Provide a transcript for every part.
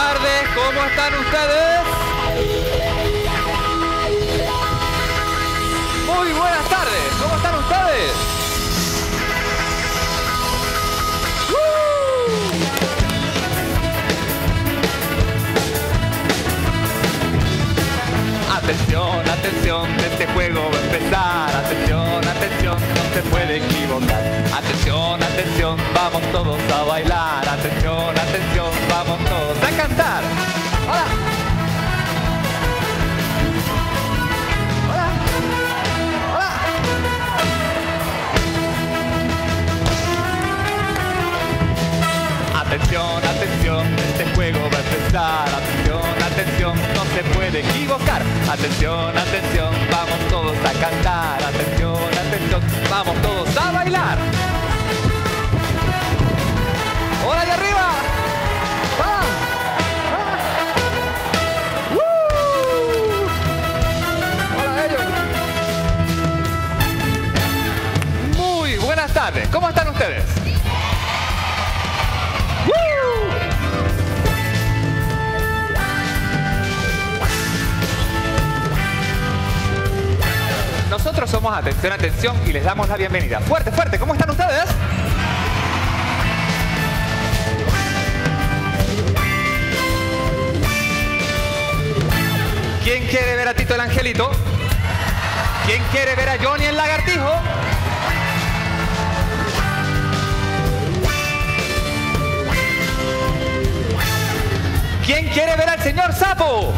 tardes, ¿cómo están ustedes? Muy buenas tardes, ¿cómo están ustedes? Atención, atención, este juego va a empezar. Atención, atención, no se puede equivocar. Atención, atención, vamos todos a bailar. Atención, atención, vamos todos a cantar. ¡Hola! ¡Hola! ¡Hola! Atención, atención, este juego va a empezar. Atención, atención, no se puede equivocar. Atención, atención, vamos todos a cantar. Atención, atención, vamos todos a bailar. ¡Hola, allá arriba! ¡Ah! ¡Ah! ¡Hola, ellos! Muy buenas tardes, ¿cómo están ustedes? Nosotros somos Atención, Atención y les damos la bienvenida. Fuerte, fuerte, ¿cómo están ustedes? ¿Quién quiere ver a Tito el Angelito? ¿Quién quiere ver a Johnny el Lagartijo? ¿Quién quiere ver al señor Sapo?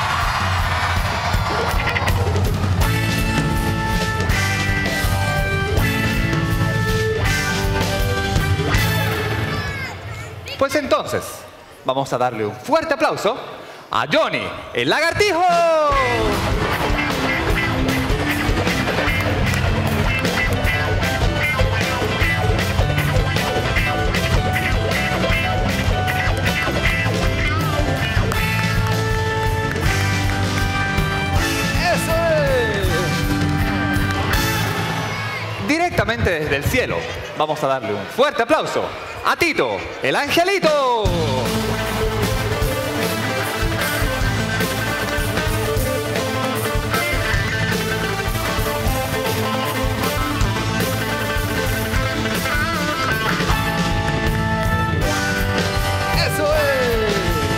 Pues entonces, vamos a darle un fuerte aplauso a Johnny, el Lagartijo. ¡Eso es! Directamente desde el cielo, vamos a darle un fuerte aplauso a Tito, el Angelito. ¡Eso es!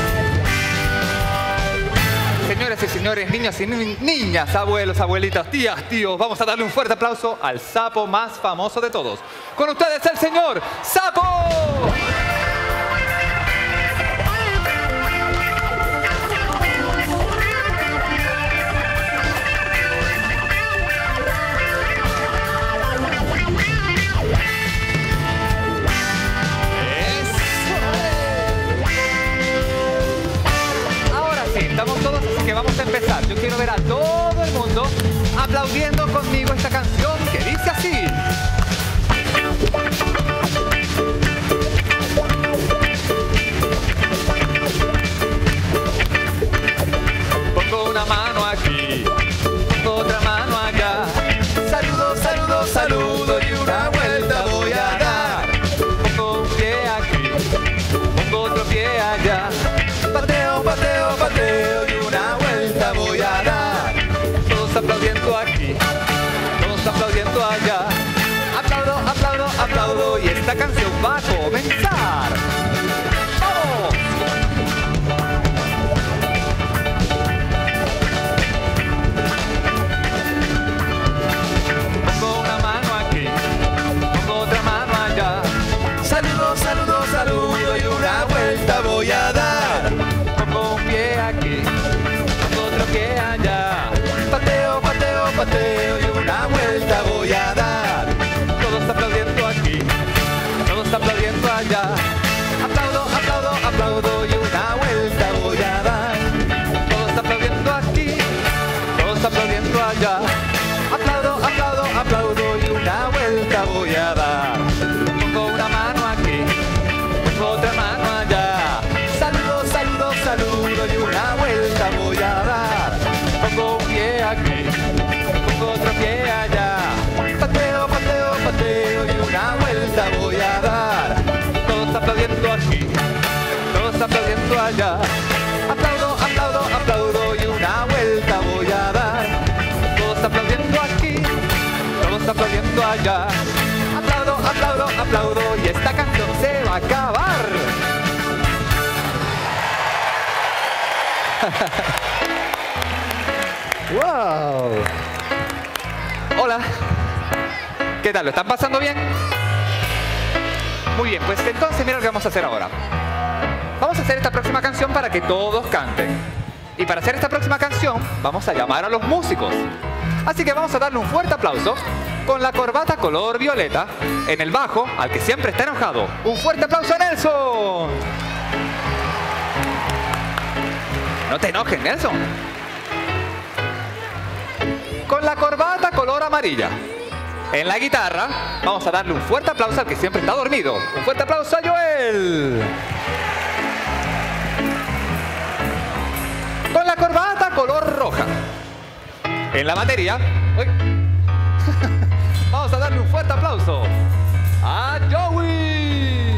Señoras y señores, niños y niñas, abuelos, abuelitas, tías, tíos, vamos a darle un fuerte aplauso al sapo más famoso de todos. Con ustedes el señor Sapo. Ahora sí, estamos todos, así que vamos a empezar. Yo quiero ver a todo el mundo aplaudiendo conmigo esta canción que dice así. Pongo una mano aquí, otra mano allá. Saludo, saludo, saludo y una vuelta voy a dar. Pongo un pie aquí, pongo otro pie allá. Pateo, pateo, pateo y una vuelta voy a dar. Todos aplaudiendo aquí, todos aplaudiendo allá. Aplaudo, aplaudo, aplaudo y esta canción va a comenzar. ¡Vamos! Pongo una mano aquí, pongo otra mano allá. Saludo, saludo, saludo y una vuelta voy a dar. aplaudiendo allá. Aplaudo, aplaudo, aplaudo y una vuelta voy a dar. Todos aplaudiendo aquí, todos aplaudiendo allá. Aplaudo, aplaudo, aplaudo y esta canción se va a acabar. ¡Wow! Hola. ¿Qué tal? ¿Lo están pasando bien? Muy bien, pues entonces mira lo que vamos a hacer ahora. Vamos a hacer esta próxima canción para que todos canten. Y para hacer esta próxima canción vamos a llamar a los músicos. Así que vamos a darle un fuerte aplauso con la corbata color violeta en el bajo, al que siempre está enojado. ¡Un fuerte aplauso a Nelson! No te enojes, Nelson. Con la corbata color amarilla en la guitarra, vamos a darle un fuerte aplauso al que siempre está dormido. ¡Un fuerte aplauso a Joel! Con la corbata color roja en la batería, ¡uy! Vamos a darle un fuerte aplauso a Joey.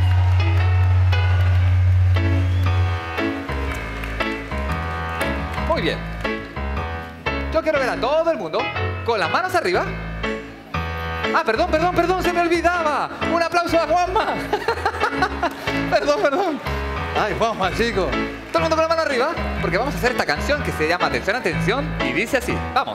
Muy bien. Yo quiero ver a todo el mundo con las manos arriba. Ah, perdón, se me olvidaba. Un aplauso a Juanma. Perdón. Ay, Juanma, chico. Todo el mundo con la mano arriba, porque vamos a hacer esta canción que se llama Atención, Atención, y dice así. Vamos.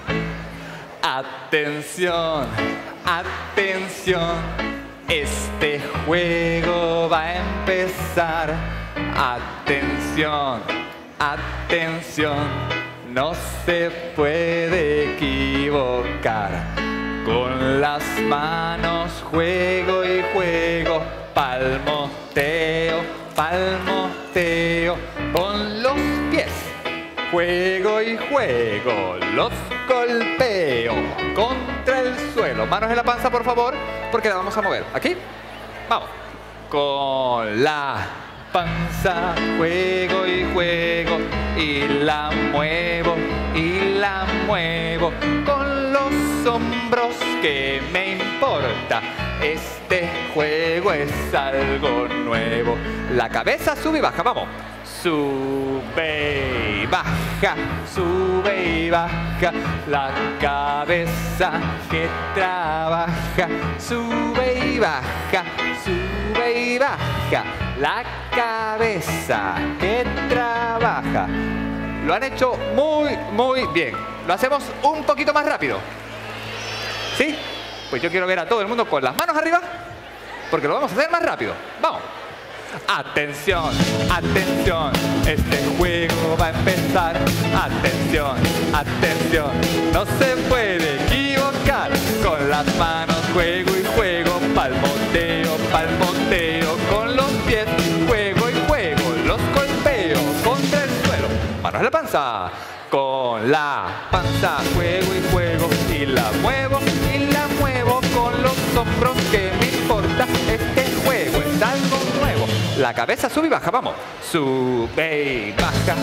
Atención, atención, este juego va a empezar. Atención, atención, no se puede equivocar. Con las manos juego y juego, palmoteo, palmoteo. Con los pies juego y juego, los golpeo contra el suelo. Manos en la panza, por favor, porque la vamos a mover. ¿Aquí? Vamos. Con la panza juego y juego y la muevo con los hombros, que me importa, este juego es algo nuevo. La cabeza sube y baja, vamos. Sube y baja, la cabeza que trabaja. Sube y baja, la cabeza que trabaja. Lo han hecho muy bien. Lo hacemos un poquito más rápido. ¿Sí? Pues yo quiero ver a todo el mundo con las manos arriba, porque lo vamos a hacer más rápido. Vamos. Atención, atención, este juego va a empezar. Atención, atención, no se puede equivocar. Con las manos juego y juego, palmoteo, palmoteo. Con los pies juego y juego, los golpeo contra el suelo. Manos en la panza. Con la panza juego y juego y la muevo con los hombros, que me importa, este juego es algo nuevo. La cabeza sube y baja, vamos. Sube y baja,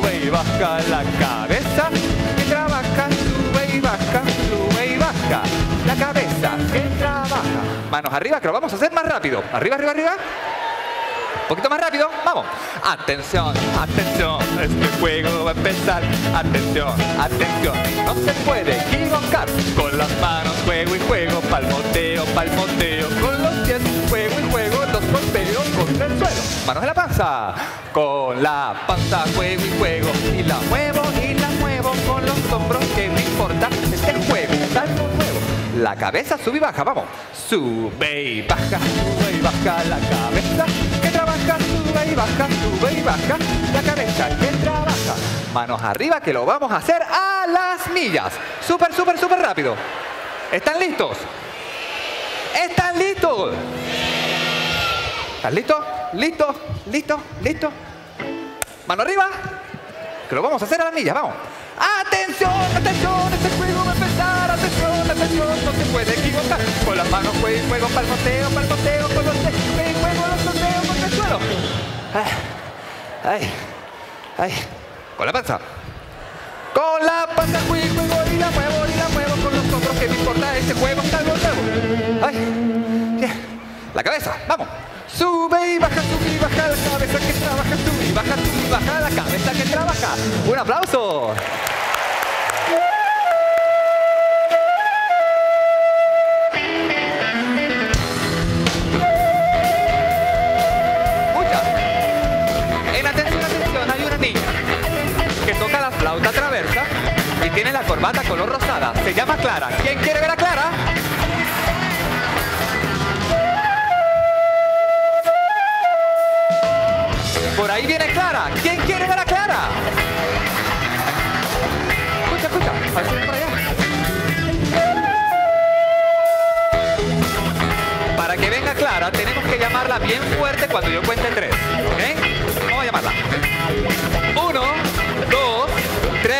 la cabeza que trabaja. Sube y baja, la cabeza que trabaja. Manos arriba, que lo vamos a hacer más rápido. Arriba, arriba, arriba. Un poquito más rápido, vamos. Atención, atención, este juego va a empezar. Atención, atención, no se puede equivocar. Con las manos juego y juego, palmoteo, palmoteo. Con los pies juego y juego, los golpeo contra el suelo. Manos en la panza. Con la panza juego y juego y la muevo con los hombros, que me importa, este juego es algo nuevo. La cabeza sube y baja, vamos. Sube y baja, la cabeza que trabaja. Sube y baja, la cabeza que trabaja. Manos arriba, que lo vamos a hacer a las millas. Súper rápido. ¿Están listos? ¿Están listos? ¿Están listos? ¿Listo? Mano arriba, que lo vamos a hacer a las millas, vamos. ¡Atención, atención! Este juego va a empezar. Atención, atención, no se puede equivocar. Con las manos juego, palmoteo, con los pies juego, los golpeo contra el suelo. Con la panza. Con la panza juego y la muevo con los hombros, que me importa, este juego está algo nuevo. La cabeza, vamos. Sube y baja, la cabeza que trabaja. baja la cabeza que trabaja. Un aplauso. Hay una niña que toca la flauta traversa y tiene la corbata color rosada. Se llama Clara. ¿Quién quiere ver a Clara? Por ahí viene Clara. ¿Quién quiere ver a Clara? Escucha, escucha. A ver si ven por allá. Para que venga Clara, tenemos que llamarla bien fuerte cuando yo cuente 3. ¿Ok? Vamos a llamarla. 1, 2, 3.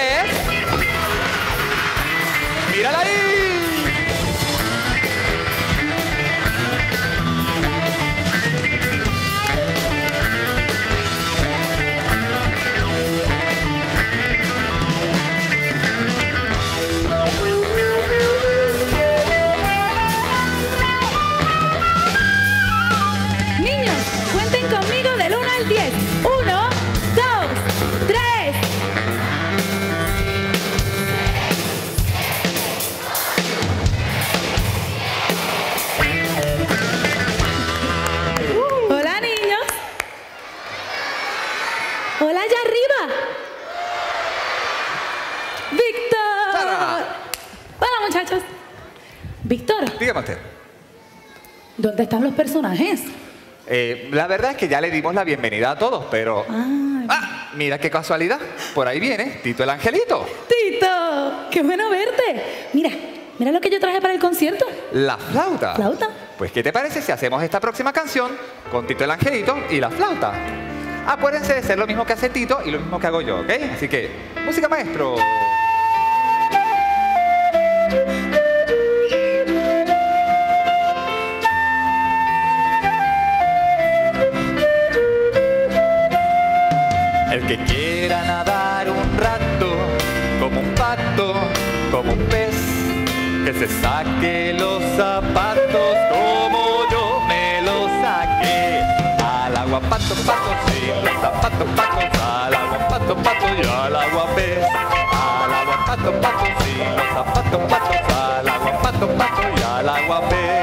¡Mírala ahí! Niños, cuenten conmigo del 1 al 10. 1, 2, 3. Hola, niños. Hola, allá arriba. Víctor. Sara. Hola, muchachos. Víctor, Dígame usted. ¿dónde están los personajes? La verdad es que ya le dimos la bienvenida a todos, pero... ¡Ah! Mira qué casualidad. Por ahí viene Tito el Angelito. Tito, qué bueno verte. Mira, mira lo que yo traje para el concierto. La flauta. ¿Flauta? Pues, ¿qué te parece si hacemos esta próxima canción con Tito el Angelito y la flauta? Acuérdense de ser lo mismo que hace Tito y lo mismo que hago yo, ¿ok? Así que, música, maestro. El que quiera nadar un rato, como un pato, como un pez, que se saque los zapatos como yo me los saqué. Al agua pato, pato, sin los zapatos, patos, al agua pato, pato y al agua pez. Al agua pato, pato, sin los zapatos, patos, al agua pato, pato y al agua pez.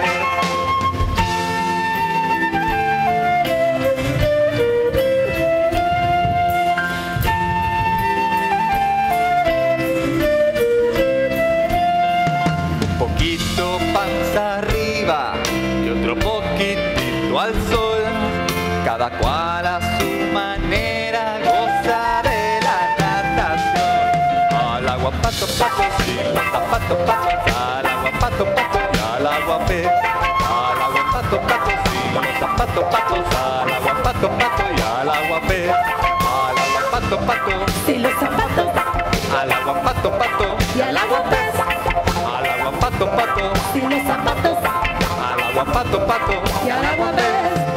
Poquito panza arriba y otro poquitito al sol. Cada cual a su manera goza de la natación. Al agua pato, pato, sin los zapatos, patos, al agua pato, pato y al agua pez. Al agua pato, pato, sin los zapatos, patos, al agua pato, pato y al agua pez. Al agua pato, pato, Sin los zapatos al agua pato, pato y al agua pez. al agua pato, pato. Sin los zapatos Al agua pato, pato y al agua pez.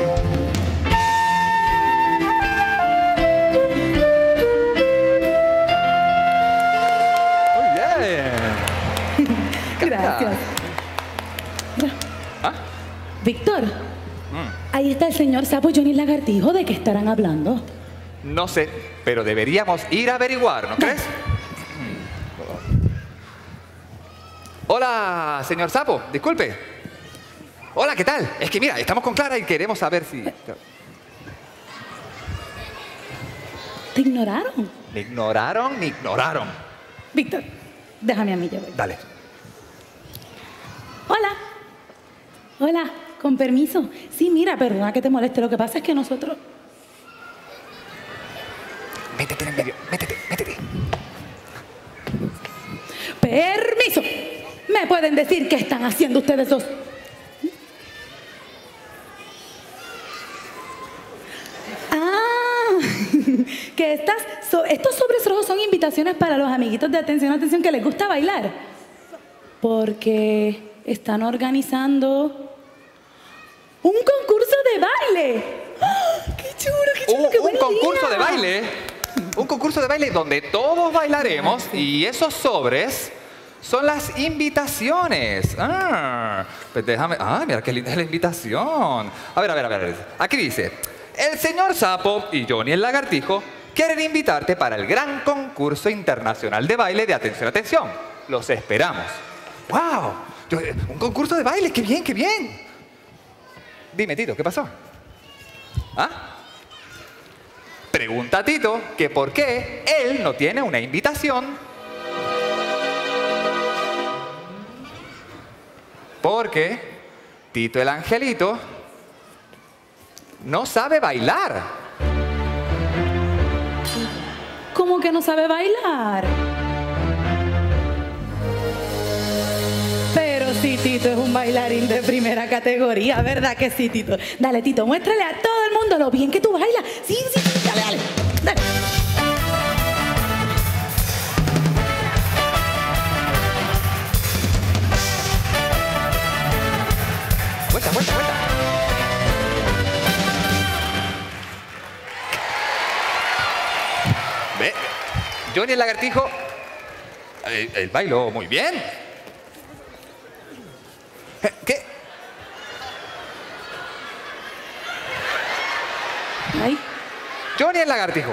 Muy bien. Gracias. ¿Ah? Víctor, ahí está el señor Sapo y Johnny Lagartijo. ¿De qué estarán hablando? No sé, pero deberíamos ir a averiguar, ¿no crees? Hola, señor Sapo, disculpe. Hola, ¿qué tal? Es que mira, estamos con Clara y queremos saber si... ¿Te ignoraron? ¿Me ignoraron? Me ignoraron. Víctor, déjame a mí, yo voy. Dale. Hola. Hola, con permiso. Sí, mira, perdona que te moleste. Lo que pasa es que nosotros... Métete en el medio, métete, métete. ¡Permiso! ¿Me pueden decir qué están haciendo ustedes dos? Ah, que estos sobres rojos son invitaciones para los amiguitos de atención, atención, que les gusta bailar. Porque están organizando un concurso de baile. ¡Ah! ¡Qué chulo, qué Un buena concurso idea! de baile. Un concurso de baile donde todos bailaremos y esos sobres son las invitaciones. Pues déjame... mira qué linda es la invitación. A ver. Aquí dice... el señor Sapo y Johnny el Lagartijo quieren invitarte para el gran concurso internacional de baile de Atención, Atención. Los esperamos. ¡Wow! Un concurso de baile, ¡qué bien, qué bien! Dime, Tito, ¿qué pasó? ¿Ah? Pregunta a Tito que por qué él no tiene una invitación. Porque Tito el Angelito no sabe bailar. ¿Cómo que no sabe bailar? Pero sí, Tito es un bailarín de primera categoría, ¿verdad que sí, Tito? Dale, Tito, muéstrale a todo el mundo lo bien que tú bailas. Sí, sí, sí, dale, dale, dale. Vuelta, vuelta, vuelta. Ve, Johnny el Lagartijo, él bailó muy bien. ¿Qué? Ay. Johnny el Lagartijo.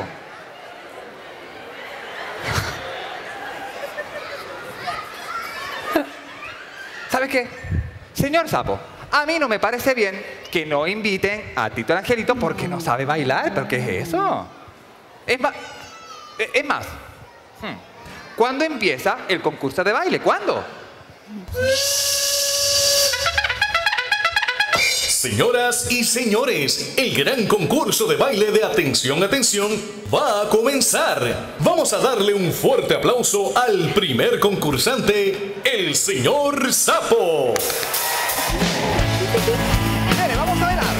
¿Sabes qué? Señor Sapo, a mí no me parece bien que no inviten a Tito el Angelito porque no sabe bailar. ¿Pero qué es eso? Es más, ¿cuándo empieza el concurso de baile? ¿Cuándo? Señoras y señores, el gran concurso de baile de Atención, Atención va a comenzar. Vamos a darle un fuerte aplauso al primer concursante, el señor Sapo. Dale, vamos a bailar.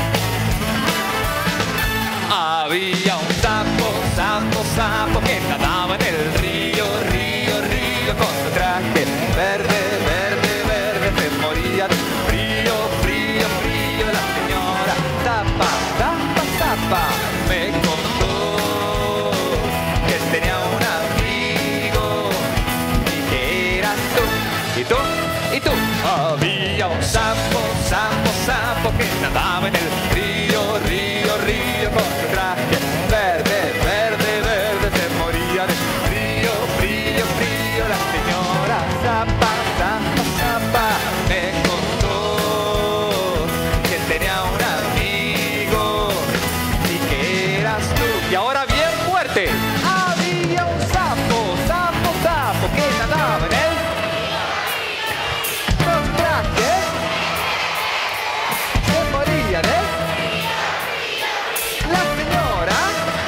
Había un sapo, sapo, sapo que nadaba en el río, río, río, con su traje verde, verde, verde, se moría de frío, frío, frío. La señora Zapa, Zapa, Zapa me contó que tenía un amigo y que eras tú, y tú, y tú. Había un sapo, sapo, sapo que nadaba en el río, río, río, con su traje verde, verde, verde, se moría de frío, frío, frío. La señora Zapa, Zapa, Zapa me contó que tenía un amigo y que eras tú. Y ahora bien fuerte. Había un sapo, sapo, sapo que nadaba en el con traje, se moría de la señora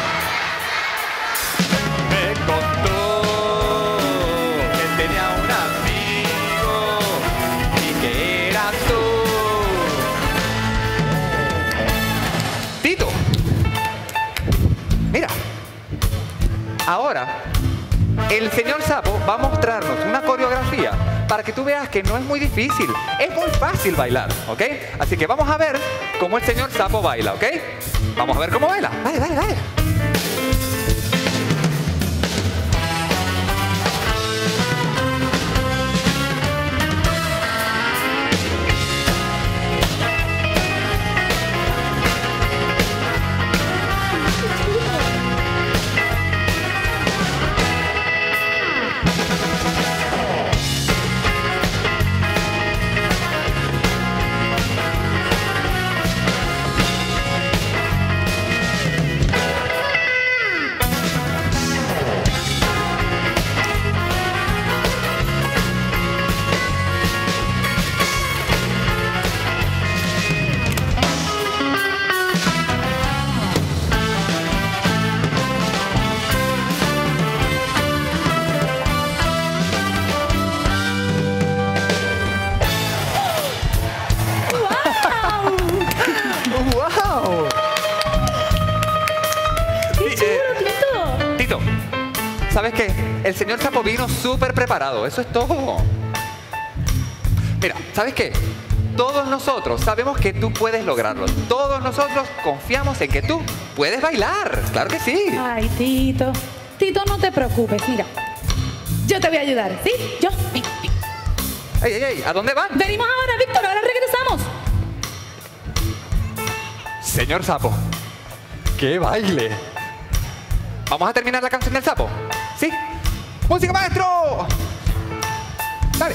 me contó que tenía un amigo y que eras tú. Tito, mira, ahora el señor Sapo va a mostrarnos una coreografía para que tú veas que no es muy difícil, es muy fácil bailar, ¿ok? Así que vamos a ver cómo el señor Sapo baila, ¿ok? Vamos a ver cómo baila. Dale, dale, dale. ¡Wow! ¡Qué chulo, Tito! Tito, ¿sabes qué? El señor Sapo vino súper preparado, eso es todo. Mira, ¿sabes qué? Todos nosotros sabemos que tú puedes lograrlo. Todos nosotros confiamos en que tú puedes bailar. ¡Claro que sí! Ay, Tito. Tito, no te preocupes, mira. Yo te voy a ayudar, ¿sí? Yo. Ven, ven. ¡Ey, ey, ey! ¿A dónde van? Venimos ahora, Víctor, ahora regresamos. Señor Sapo, ¡Qué baile! ¿Vamos a terminar la canción del sapo? ¿Sí? ¡Música, maestro! Dale.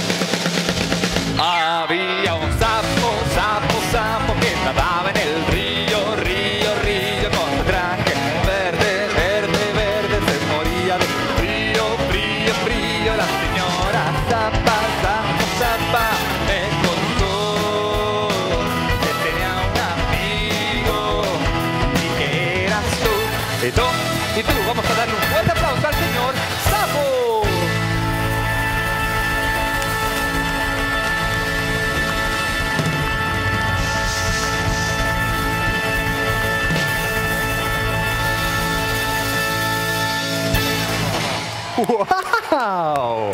Había un sapo, sapo, sapo que nadaba en el río, río, río, con su traje verde, verde, verde, se moría de frío, frío, frío. La señora Zapa, Sapo, Zapa, me contó que tenía un amigo y que eras tú. Y tú, vamos a darle un fuerte aplauso al señor Sapo. ¡Wow!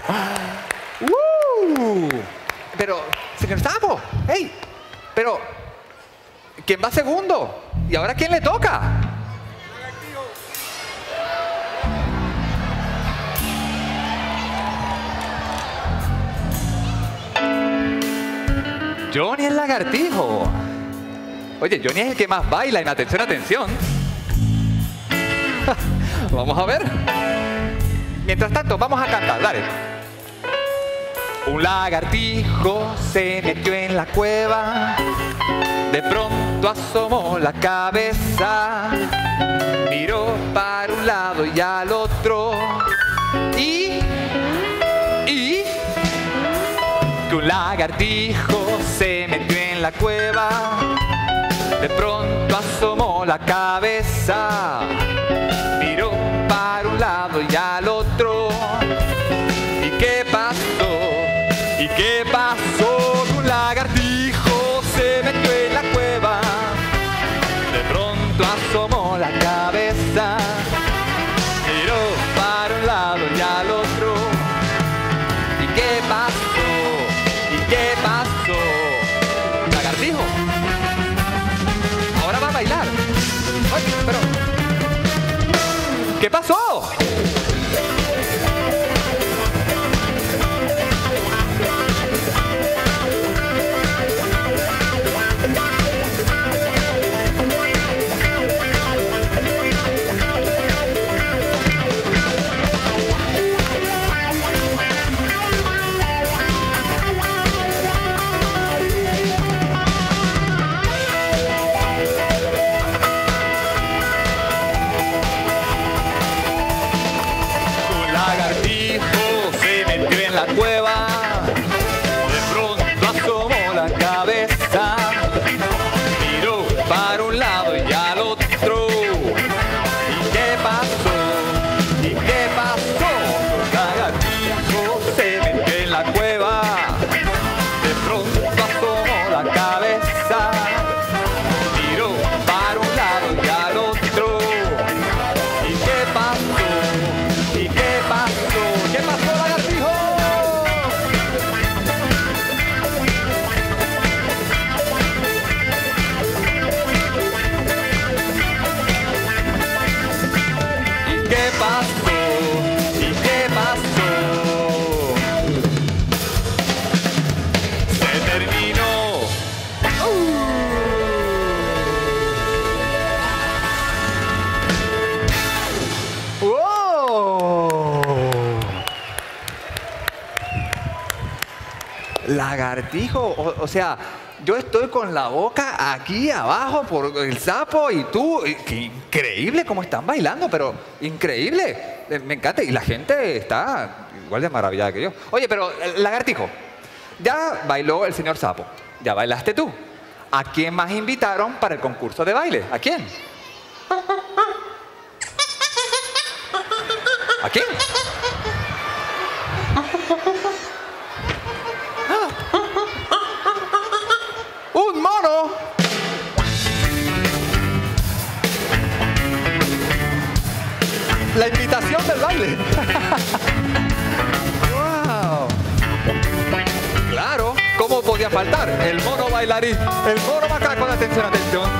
Pero, señor Sapo, ¡hey! Pero, ¿quién va segundo? ¿Y ahora quién le toca? Johnny el lagartijo. Oye, Johnny es el que más baila en Atención, Atención. Vamos a ver. Mientras tanto, vamos a cantar, dale. Un lagartijo se metió en la cueva, de pronto asomó la cabeza, miró para un lado y al otro, y que un lagartijo se metió en la cueva, de pronto asomó la cabeza, miró para un lado y al otro. ¿Y qué pasó? ¿Y qué pasó? Un lagartijo se metió en la cueva, de pronto asomó la cabeza, miró para un lado y al otro. ¿Y qué pasó? ¿Y qué pasó? Lagartijo, ahora va a bailar. Oye, pero ¿qué pasó? La cueva, de pronto asomó la cabeza, miró para un lado y al otro. ¿Y qué pasó? ¿Y qué pasó? Un lagartijo se metió en la cueva, de pronto asomó la cabeza, miró para un lado y al otro. ¿Y qué pasó? ¿Y qué pasó? ¿Qué pasó, lagartijo? ¿Qué pasó? ¿Y qué pasó? Se terminó. ¡Wow! Lagartijo, o sea, yo estoy con la boca aquí abajo por el sapo y tú. Qué increíble cómo están bailando, pero increíble. Me encanta y la gente está igual de maravillada que yo. Oye, pero lagartijo, ya bailó el señor sapo, ya bailaste tú. ¿A quién más invitaron para el concurso de baile? ¿A quién? ¿A quién? ¡Un mono! La invitación del baile. ¡Wow! Claro, ¿cómo podía faltar? El mono bailarín, el mono macaco de Atención, Atención.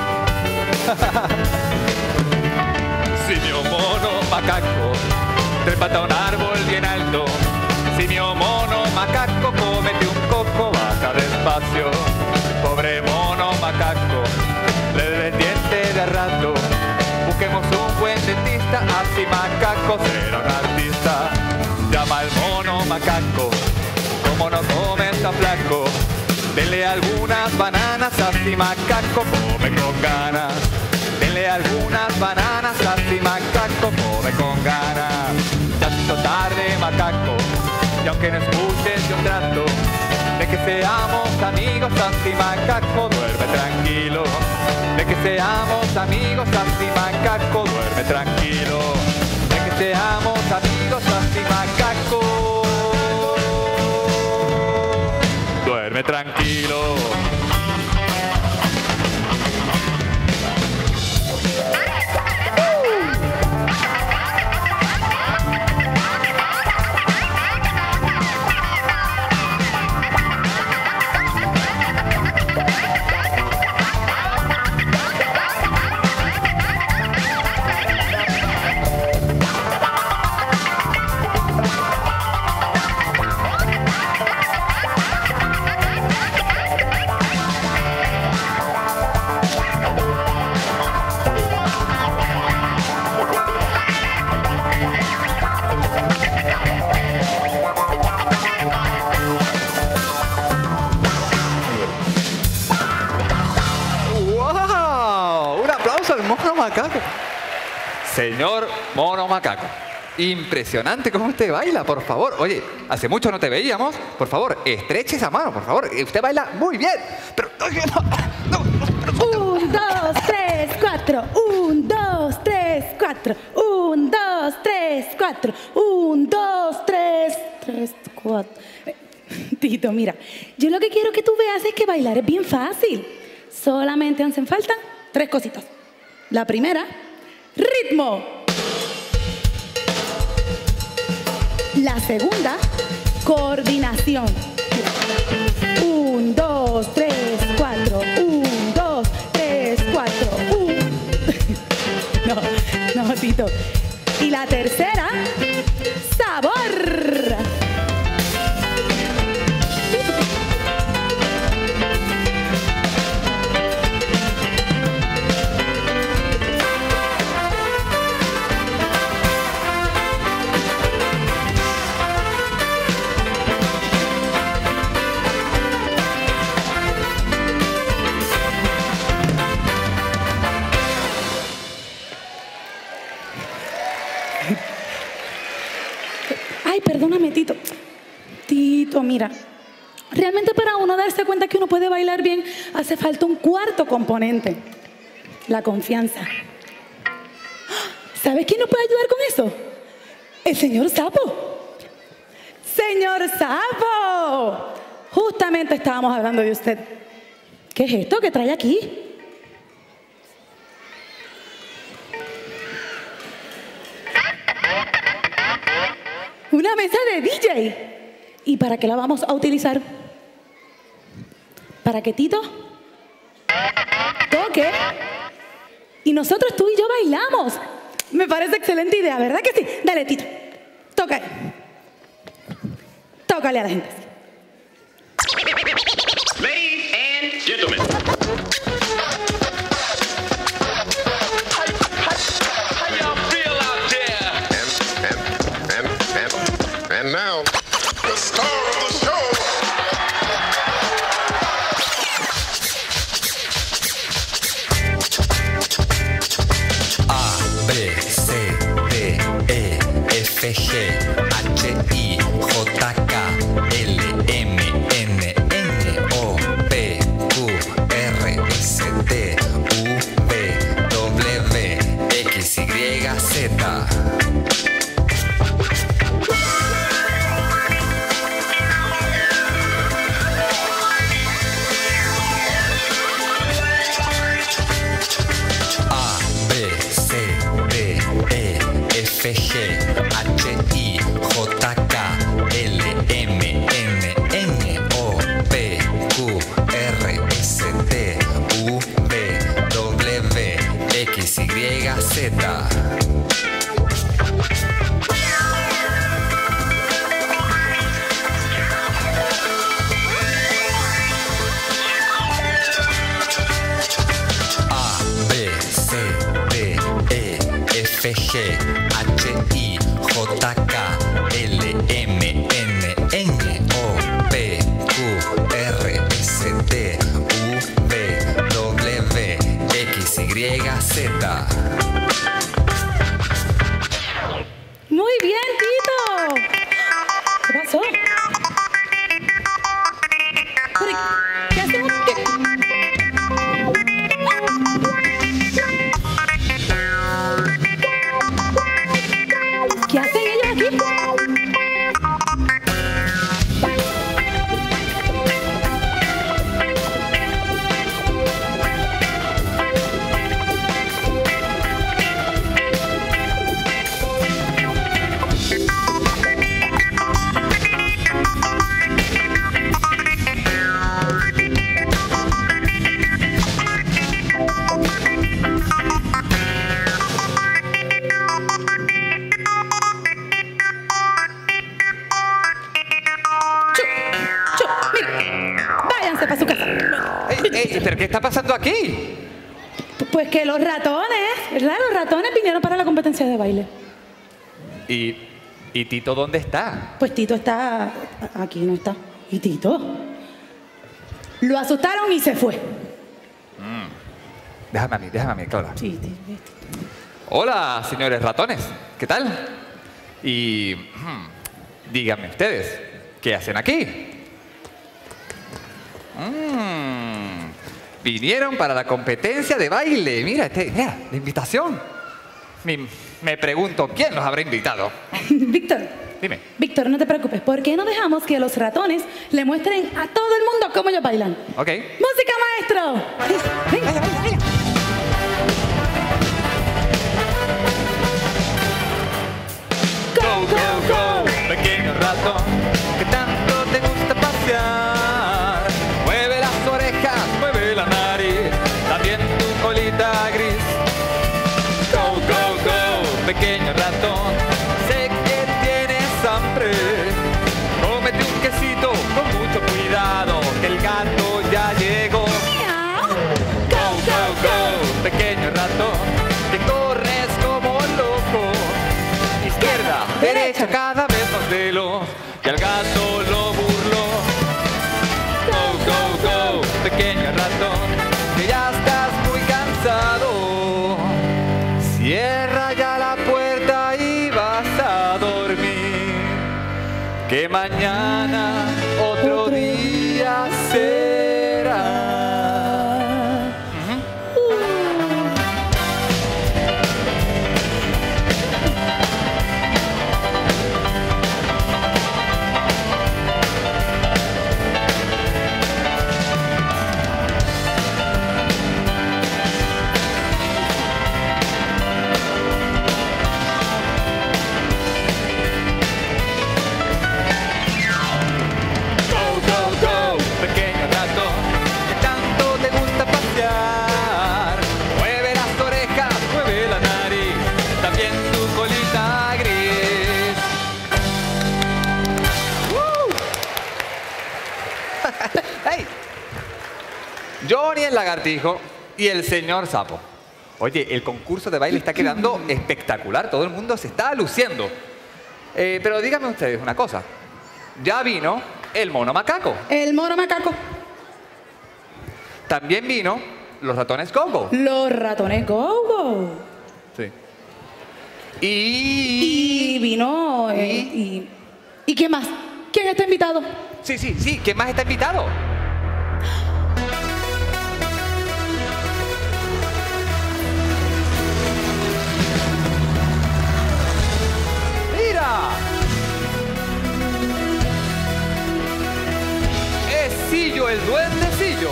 Simio mono macaco, trépate a un árbol bien alto. Simio mono macaco, cómete un coco, baja despacio. Pobre mono macaco, le duele el diente de rato. buen dentista, así macaco será un artista. Llama al mono macaco, como no come está flaco. Denle algunas bananas, así macaco come con ganas. Denle algunas bananas, así macaco come con ganas. Ya se hizo tarde macaco, y aunque no escuches yo trato de que seamos amigos, así macaco duerme tranquilo. De que seamos amigos, así macaco duerme tranquilo. De que seamos amigos, así macaco duerme tranquilo. Macaco. Señor mono macaco, impresionante cómo usted baila, por favor. Oye, hace mucho no te veíamos. Por favor, estreche esa mano, por favor. Usted baila muy bien. Pero no. 1, 2, 3, 4. 1, 2, 3, 4. 1, 2, 3, 4. 1, 2, 3, 4. Tito, mira, yo lo que quiero que tú veas es que bailar es bien fácil. Solamente hacen falta 3 cositas. La primera, ritmo. La segunda, coordinación. 1, 2, 3, 4. 1, 2, 3, 4. 1. No, Tito. Y la tercera, sabor. Ay, perdóname, Tito. Tito, mira. Realmente para uno darse cuenta que uno puede bailar bien, hace falta un cuarto componente. La confianza. ¿Sabes quién nos puede ayudar con eso? El señor Sapo. ¡Señor Sapo! Justamente estábamos hablando de usted. ¿Qué es esto que trae aquí? Una mesa de DJ. ¿Y para qué la vamos a utilizar? Para que Tito toque y nosotros, tú y yo, bailamos. Me parece excelente idea, ¿verdad que sí? Dale, Tito, toca. Tócale a la gente. Ladies and gentlemen. And now, the star of the show. A, B, C, D, E, F, G, H, I, J, K, L, M, N, N, O, P, Q, R, S, T, U, V, W, X, Y, Z. F, G, H, I, J, K, L, M, N, N, O, P, Q, R, S, T, U, V, W, X, Y, Z. A, B, C, D, E, F, G, H, I, J, K, L, M, N, Ñ, O, P, Q, R, S, T, U, V, W, X, Y, Z. Muy bien, Tito. ¿Qué pasó? Pero, ¿qué hacemos? ¿Qué hacen ellos aquí? Váyanse para su casa. ¿Pero qué está pasando aquí? Pues que los ratones, ¿verdad? Los ratones vinieron para la competencia de baile. ¿Y Tito dónde está? Pues Tito está... Aquí no está. ¿Y Tito? Lo asustaron y se fue. Déjame a mí, Clara. Sí. Hola, señores ratones. ¿Qué tal? Y díganme ustedes, ¿qué hacen aquí? Vinieron para la competencia de baile. Mira, la invitación. Me pregunto, ¿quién los habrá invitado? Víctor. Dime. Víctor, no te preocupes. ¿Por qué no dejamos que los ratones le muestren a todo el mundo cómo ellos bailan? Ok. ¡Música, maestro! Venga. Go, go, go, pequeño ratón, que tanto te gusta pasear. Mueve las orejas, mueve la nariz, también tu colita gris. Go, go, go, pequeño ratón, sé que tienes hambre. Cómete un quesito con mucho cuidado, que el gato ya llegó. Go, go, go, pequeño ratón, que corres como loco. Izquierda, derecha, cada vez más veloz, que al gato lo burló. Go, go, go, pequeño ratón, que ya estás muy cansado. Cierra ya la puerta y vas a dormir, que mañana otro día será. Johnny el lagartijo y el señor sapo. Oye, el concurso de baile está quedando espectacular. Todo el mundo se está luciendo. Pero díganme ustedes una cosa. Ya vino el mono macaco. El mono macaco. También vino los ratones Go-Go. Los ratones Go-Go. Sí. Y vino... ¿Y quién más? ¿Quién está invitado? Sí. ¿Quién más está invitado? Es Sillo, el duendecillo.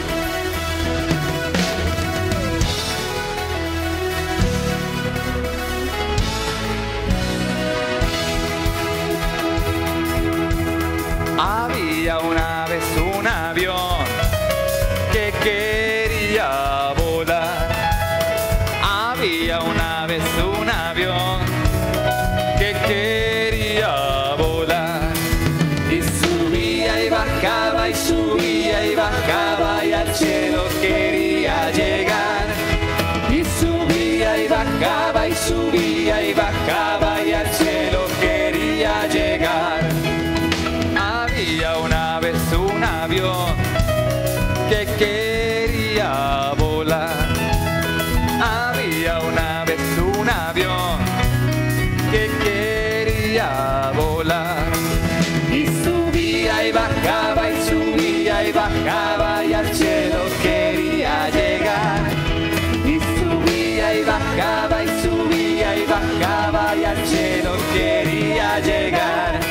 Había una vez un avión que quería volar. Había una vez un avión que quería volar. Y subía y bajaba y subía y bajaba. subía y bajaba y al cielo quería llegar. Había una vez un avión que quería volar. Había una vez un avión que quería volar. Y subía y bajaba y subía y bajaba y al cielo quería llegar. Y subía y bajaba y subía y bajaba y al cielo quería llegar.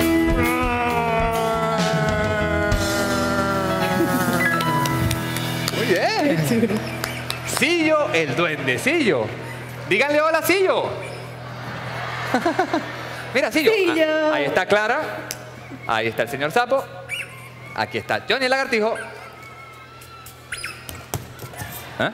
Muy bien. Sillo, el duendecillo. Díganle hola, Sillo. Mira, Sillo. Sillo. Ahí está Clara. Ahí está el señor Sapo. Aquí está Johnny el lagartijo. ¿Eh?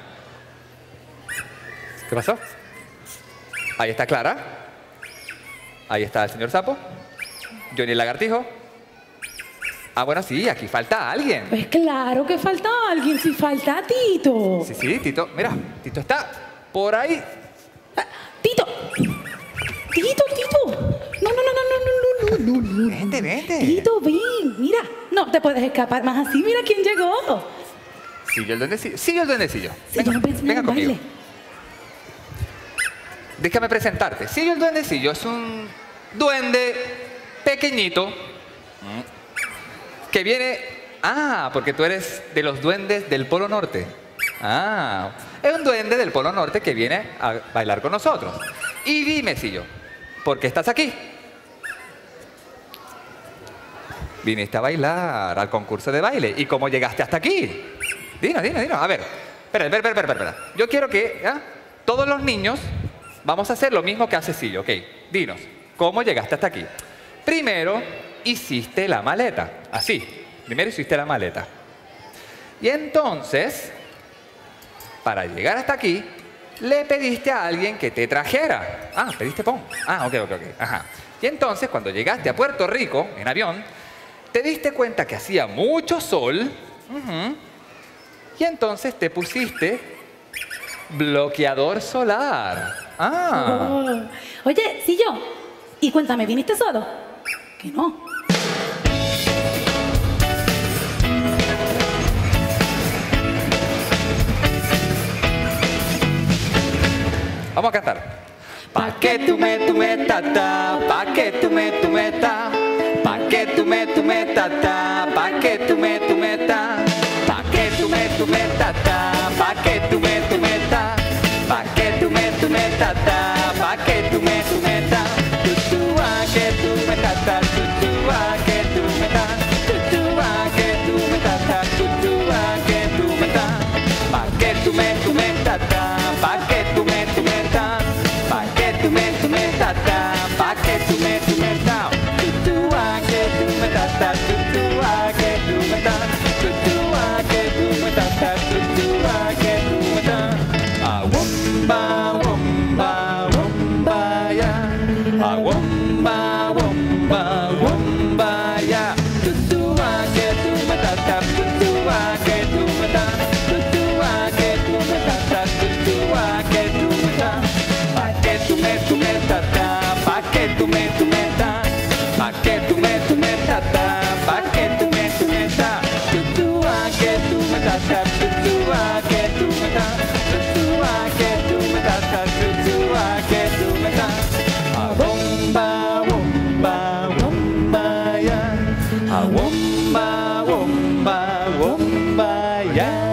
¿Qué pasó? Ahí está Clara. Ahí está el señor Sapo. Johnny el lagartijo. Ah, bueno, sí, aquí falta alguien. Pues claro que falta alguien, si falta Tito. Sí, sí, Tito. Mira, Tito está por ahí. Ah, Tito. Tito, Tito. No. Vente, vente. Tito, ven, mira. No te puedes escapar más así. Mira quién llegó. Sillo el duendecillo. Sillo el duendecillo. Sí, yo no pensé en venga el conmigo. baile. Déjame presentarte. Sillo el duendecillo es un duende pequeñito que viene... Ah, porque tú eres de los duendes del Polo Norte. Ah, es un duende del Polo Norte que viene a bailar con nosotros. Y dime, Sillo, ¿por qué estás aquí? Viniste a bailar al concurso de baile. ¿Y cómo llegaste hasta aquí? Dinos. A ver, espera. Yo quiero que todos los niños vamos a hacer lo mismo que hace Sillo, ¿ok? Dinos, ¿cómo llegaste hasta aquí? Primero, hiciste la maleta. Así, primero hiciste la maleta. Y entonces, para llegar hasta aquí, le pediste a alguien que te trajera. Ah, pediste pon. Ah, ok. Ajá. Y entonces, cuando llegaste a Puerto Rico, en avión, te diste cuenta que hacía mucho sol. Y entonces te pusiste bloqueador solar. Ah. Oh. Oye, Sillo, y cuéntame, ¿viniste solo? Que no. Vamos a cantar. Pa' que tú me ta, pa' que tú me ta, pa' que tú me ta, pa' que tú me ta, pa' que tú me ta, pa' que tú me ta, pa' que tú me ta, pa' que tú me ta, tú a que tú me ta, tú a que tú me ta, tú a que tú me ta, tú a que tú me ta, pa' que tú me ta, pa' que tú me ta, pa' que tú me ta, pa' que tú me ta, tú a que tú me ta, tú a que tú me ta, tú a que tú me ta, tú a que tú me ta. A womba womba womba ya, a womba womba womba ya, tú a que tú me ta, tú a que tú me ta, tú a que tú me ta, tú a que tú me ta, pa' que tú me ta, pa' que tú me ta, pa' que tú me ta, pa' que tú me ta, tú a que tú me ta, tú a que tú me ta, tú a que tú me ta, tú a que tú me ta. A bomba bomba bomba ya, a bomba bomba bomba ya.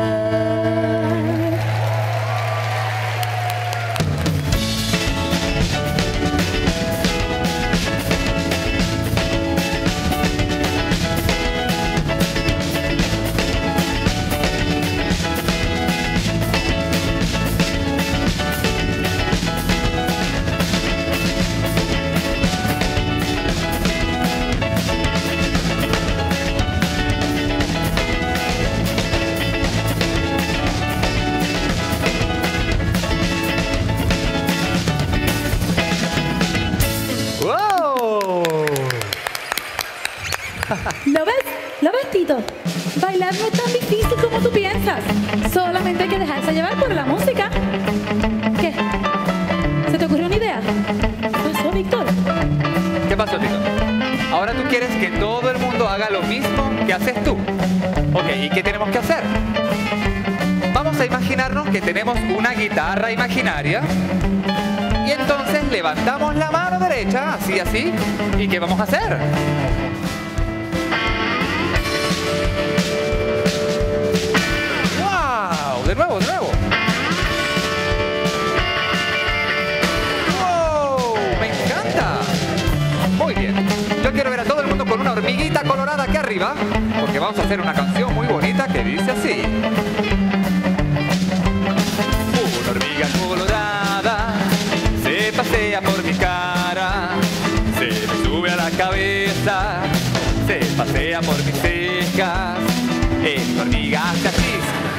¿Lo ves? ¿Lo ves, Tito? Bailar no es tan difícil como tú piensas. Solamente hay que dejarse llevar por la música. ¿Qué? ¿Se te ocurrió tenemos una guitarra imaginaria. Y entonces levantamos la mano derecha, así, así. ¿Y qué vamos a hacer? ¡Wow! De nuevo, de nuevo. ¡Wow! ¡Me encanta! Muy bien. Yo quiero ver a todo el mundo con una hormiguita colorada aquí arriba, porque vamos a hacer una canción muy bonita que dice así. Una hormiga colorada se pasea por mi cara, se me sube a la cabeza, se pasea por mis cejas. Esta hormiga hace así.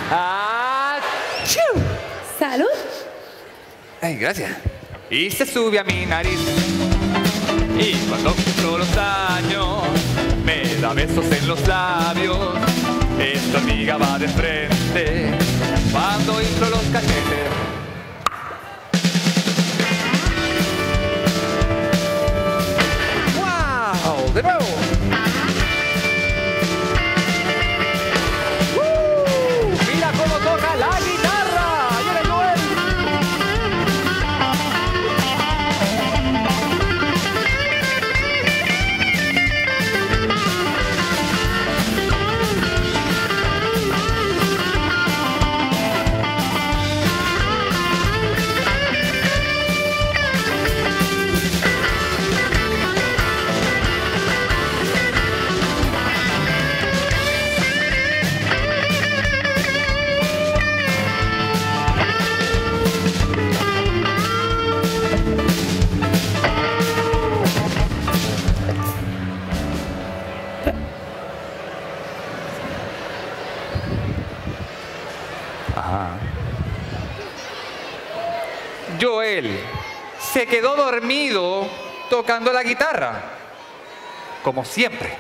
¡Achú! Salud. Ay, gracias. Y se sube a mi nariz. Y cuando cumplo los años, me da besos en los labios. Esta hormiga va de frente cuando inflo los cachetes. ¡Wow! ¡De nuevo! ¡Mira cómo toca la guitarra! ¡Viene Noel! Joel se quedó dormido tocando la guitarra, como siempre.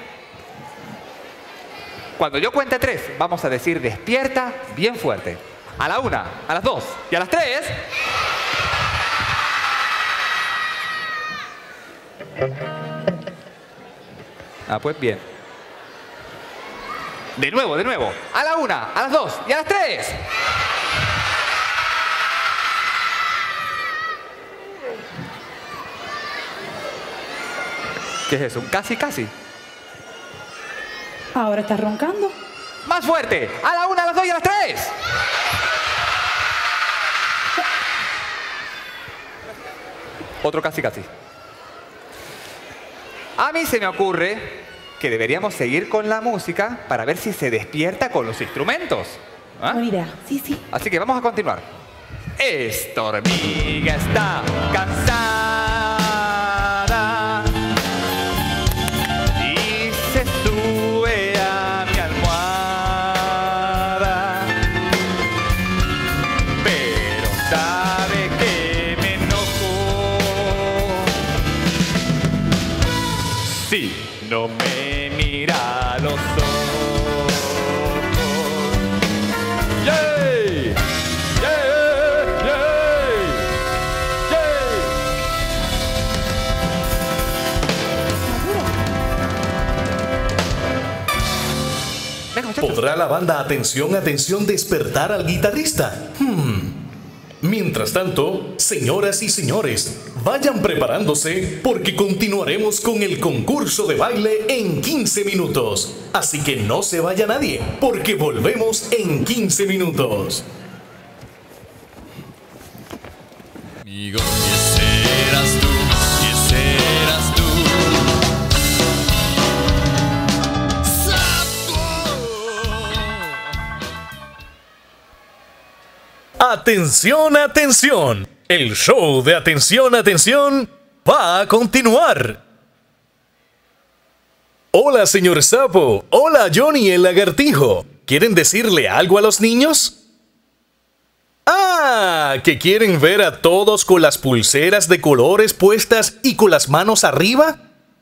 Cuando yo cuente 3, vamos a decir despierta bien fuerte. A la 1, a las 2 y a las 3. Pues bien. De nuevo, de nuevo. A la 1, a las 2 y a las 3. ¿Qué es eso? ¿Un casi, casi? Ahora estás roncando. ¡Más fuerte! ¡A la 1, a las 2 y a las 3! Otro casi, casi. A mí se me ocurre que deberíamos seguir con la música para ver si se despierta con los instrumentos. ¿Ah? Buena idea. Sí, sí. Así que vamos a continuar. Esta hormiga está cansada y se sube a mi almohada, pero sabe que me enojo si no me mira a los ojos. ¡Yay! ¿Podrá la banda Atención, Atención despertar al guitarrista? Mientras tanto, señoras y señores, vayan preparándose porque continuaremos con el concurso de baile en 15 minutos. Así que no se vaya nadie, porque volvemos en 15 minutos. Amigo, y ese eras tú, y ese eras tú. Atención, atención. El show de Atención, Atención va a continuar. Hola, señor Sapo. Hola, Johnny el lagartijo. ¿Quieren decirle algo a los niños? ¡Ah! ¿Que quieren ver a todos con las pulseras de colores puestas y con las manos arriba?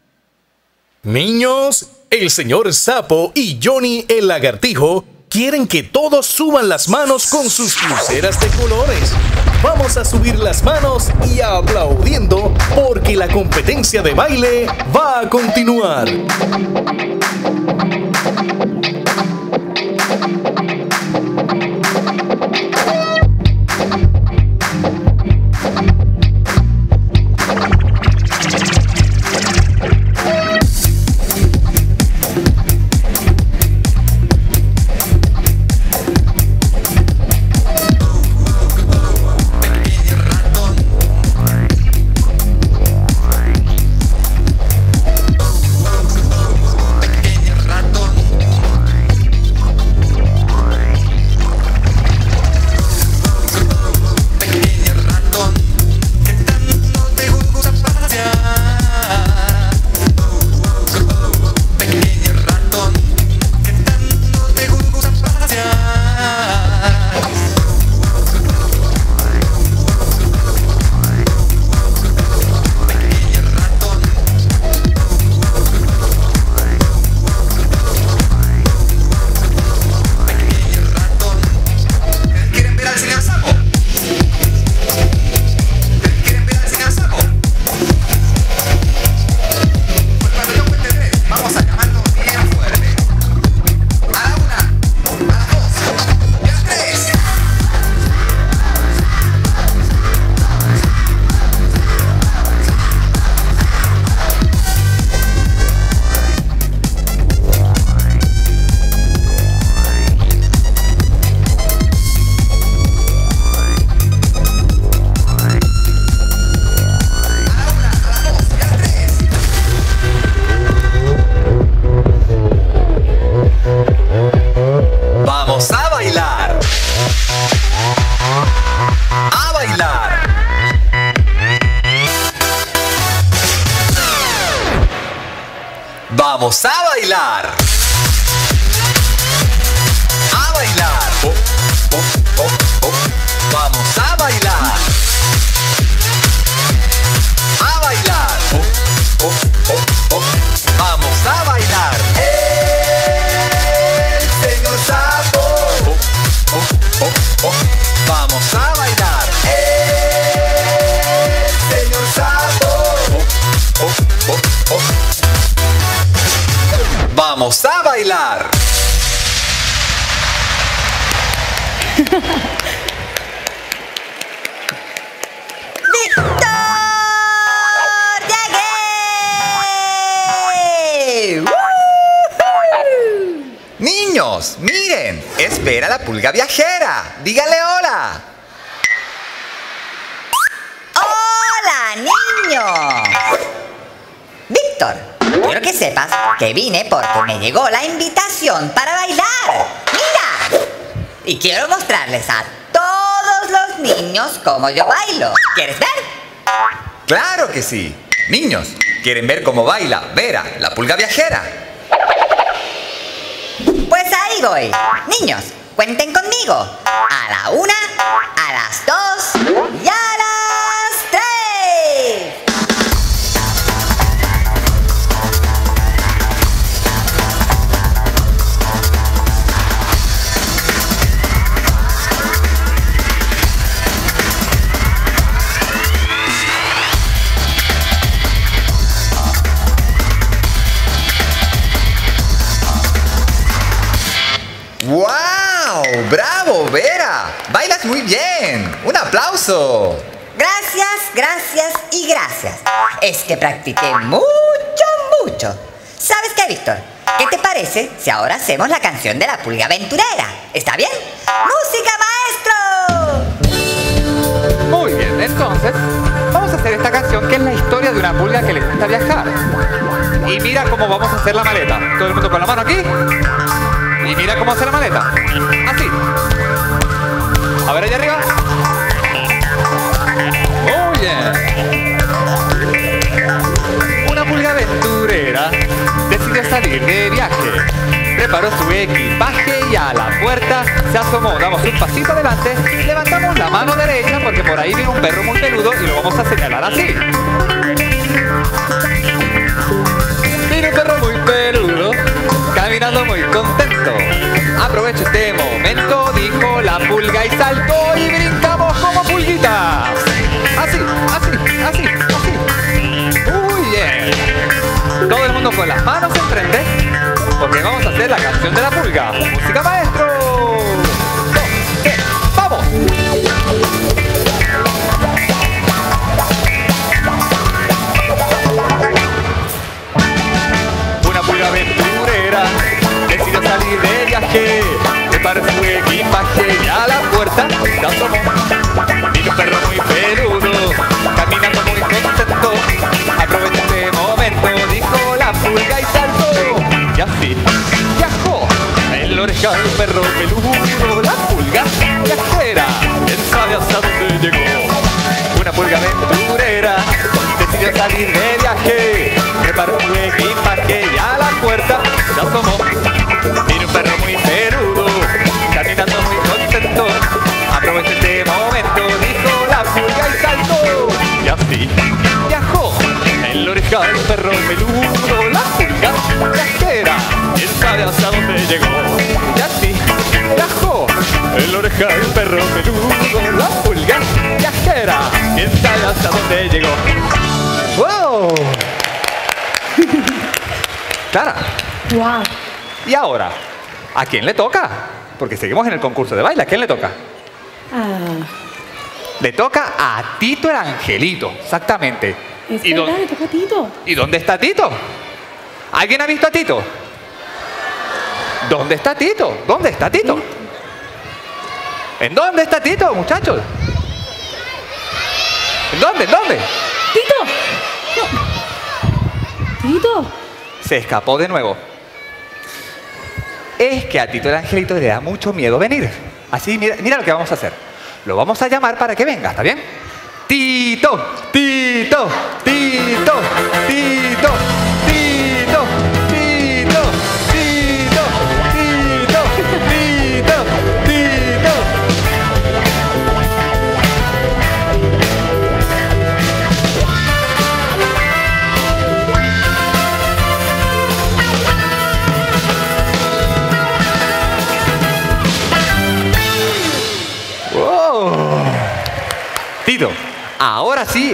Niños, el señor Sapo y Johnny el lagartijo quieren que todos suban las manos con sus pulseras de colores. Vamos a subir las manos y aplaudiendo porque la competencia de baile va a continuar. Vamos a bailar. A bailar. Vamos a bailar. A bailar. Vamos a bailar. El señor Sapo. Vamos a bailar. El señor Sapo. Vamos a bailar. Niños, miren, espera la pulga viajera. Díganle hola. ¡Hola, niños! Víctor, quiero que sepas que vine porque me llegó la invitación para bailar. ¡Mira! Y quiero mostrarles a todos los niños cómo yo bailo. ¿Quieres ver? Claro que sí. Niños, ¿quieren ver cómo baila Vera, la pulga viajera? Pues ahí voy. Niños, cuenten conmigo. A la 1, a las 2 y a las 3. ¡Wow! ¡Bravo, Vera! ¡Bailas muy bien! ¡Un aplauso! Gracias, gracias y gracias. Es que practiqué mucho. ¿Sabes qué, Víctor? ¿Qué te parece si ahora hacemos la canción de la pulga aventurera? ¿Está bien? ¡Música, maestro! Muy bien, entonces vamos a hacer esta canción que es la historia de una pulga que le gusta viajar. Y mira cómo vamos a hacer la maleta. Todo el mundo con la mano aquí. Y mira cómo hace la maleta. Así. A ver allá arriba. Muy bien. Una pulga aventurera decidió salir de viaje. Preparó su equipaje y a la puerta se asomó. Damos un pasito adelante, levantamos la mano derecha porque por ahí viene un perro muy peludo y lo vamos a señalar así. Viene un perro muy peludo, caminando muy contento. Aprovecho este momento, dijo la pulga y saltó y brincamos como pulguitas. Así, así, así, así. Muy bien. Todo el mundo con las manos enfrente, porque vamos a hacer la canción de la pulga. ¡Música, maestro! 2, 3, ¡vamos! Una pulga aventurera decidió salir de viaje. Preparó su equipaje y a la puerta se asomó. Vino un perro muy peludo, caminando muy contento. Aprovecha este momento, dijo la pulga y saltó. Y así viajó en la oreja del perro peludo. La pulga viajera, quién sabe hasta dónde llegó. Una pulga aventurera decidió salir de viaje. Preparó su equipaje y a la puerta se asomó. Vino un perro muy peludo, caminando muy contento. Aprovecha este momento, dijo la pulga y saltó. Y así viajó en la oreja del perro peludo. La pulga viajera, quién sabe hasta dónde llegó. Y así viajó en la oreja del perro peludo. La pulga viajera, quién sabe hasta dónde llegó. ¡Wow! Clara. Wow. Y ahora, ¿a quién le toca? Porque seguimos en el concurso de baile. ¿A quién le toca? Le toca a Tito el Angelito, exactamente. Es verdad, le toca a Tito. ¿Y dónde está Tito? ¿Alguien ha visto a Tito? ¿Dónde está Tito? ¿Dónde está Tito? ¿En dónde está Tito, muchachos? ¿En dónde? ¿En dónde? ¡Tito! No. ¡Tito! Se escapó de nuevo. Es que a Tito el Angelito le da mucho miedo venir. Así, mira lo que vamos a hacer. Lo vamos a llamar para que venga, ¿está bien? Tito, Tito, Tito, Tito, Tito, Tito.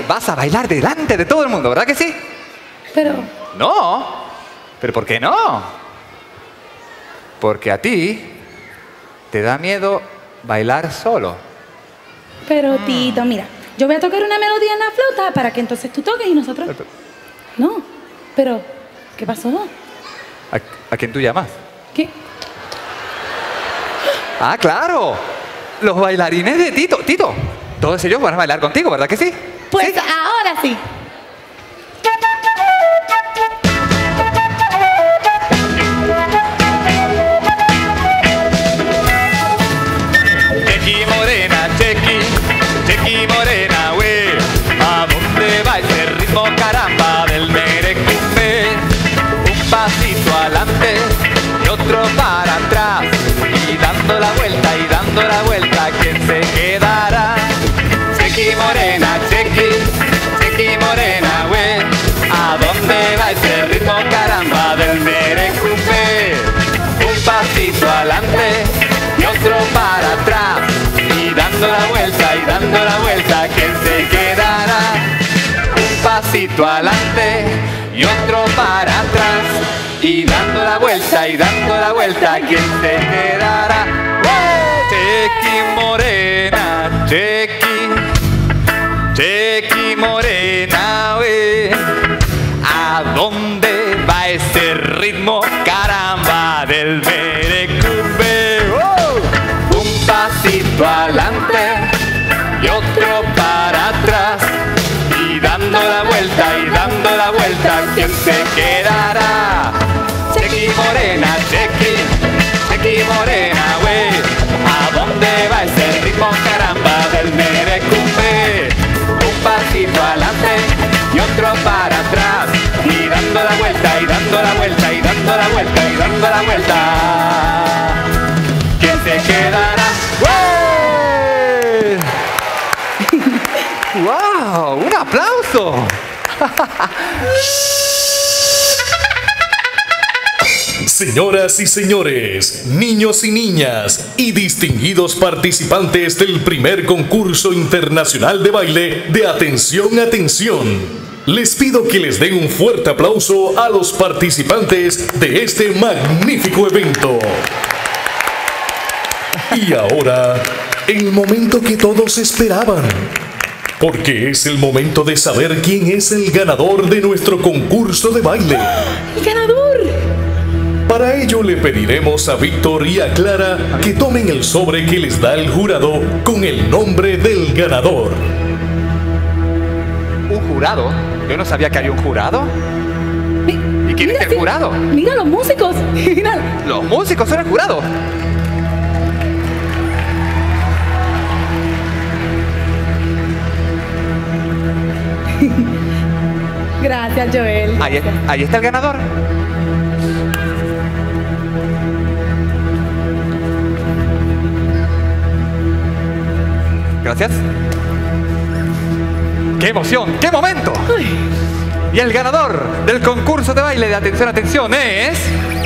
vas a bailar delante de todo el mundo, ¿verdad que sí? Pero, No. ¿Pero por qué no? Porque a ti te da miedo bailar solo. pero Tito, mira, yo voy a tocar una melodía en la flauta para que entonces tú toques y nosotros... No, pero, ¿qué pasó? ¿A quién tú llamas? ¿Qué? Ah, claro. Los bailarines de Tito. Tito, todos ellos van a bailar contigo, ¿verdad que sí? Pues ¿Sí? ahora sí. Chequi morena, chequi, chequi morena, güey. ¿A dónde va ese ritmo, caramba, del merecumbe? Un pasito adelante y otro para atrás. Y dando la vuelta, ¿quién se quedará? Chequi morena, chequi morena, güey. ¿A dónde va ese ritmo, caramba, del merecumbe? Un pasito adelante y otro para atrás. Y dando la vuelta, ¿quién se quedará? Un pasito adelante y otro para atrás. Y dando la vuelta, ¿quién se quedará? ¡Oh! Chequi morena, chequi morena, we. ¿A dónde va ese ritmo, caramba, del merecumbe? ¡Oh! Un pasito adelante y otro para atrás. Y dando la vuelta, ¿quién se quedará? Chequi morena, chequi morena, wey. ¿A dónde va ese ritmo, caramba, del merecumbe? Un pasito adelante y otro para atrás. Y dando la vuelta, y dando la vuelta, y dando la vuelta, y dando la vuelta. ¿Quién se quedará? ¡Wey! ¡Wow! ¡Un aplauso! Señoras y señores, niños y niñas y distinguidos participantes del primer concurso internacional de baile de Atención, Atención, les pido que les den un fuerte aplauso a los participantes de este magnífico evento. Y ahora, el momento que todos esperaban, porque es el momento de saber quién es el ganador de nuestro concurso de baile. ¡El ganador! Para ello le pediremos a Víctor y a Clara que tomen el sobre que les da el jurado con el nombre del ganador. ¿Un jurado? Yo no sabía que había un jurado. ¿Y quién es el sí, jurado? Mira los músicos. Mira. Los músicos son el jurado. Gracias, Joel. Ahí está el ganador. Gracias. ¡Qué emoción! ¡Qué momento! Uy. Y el ganador del concurso de baile de Atención, Atención es...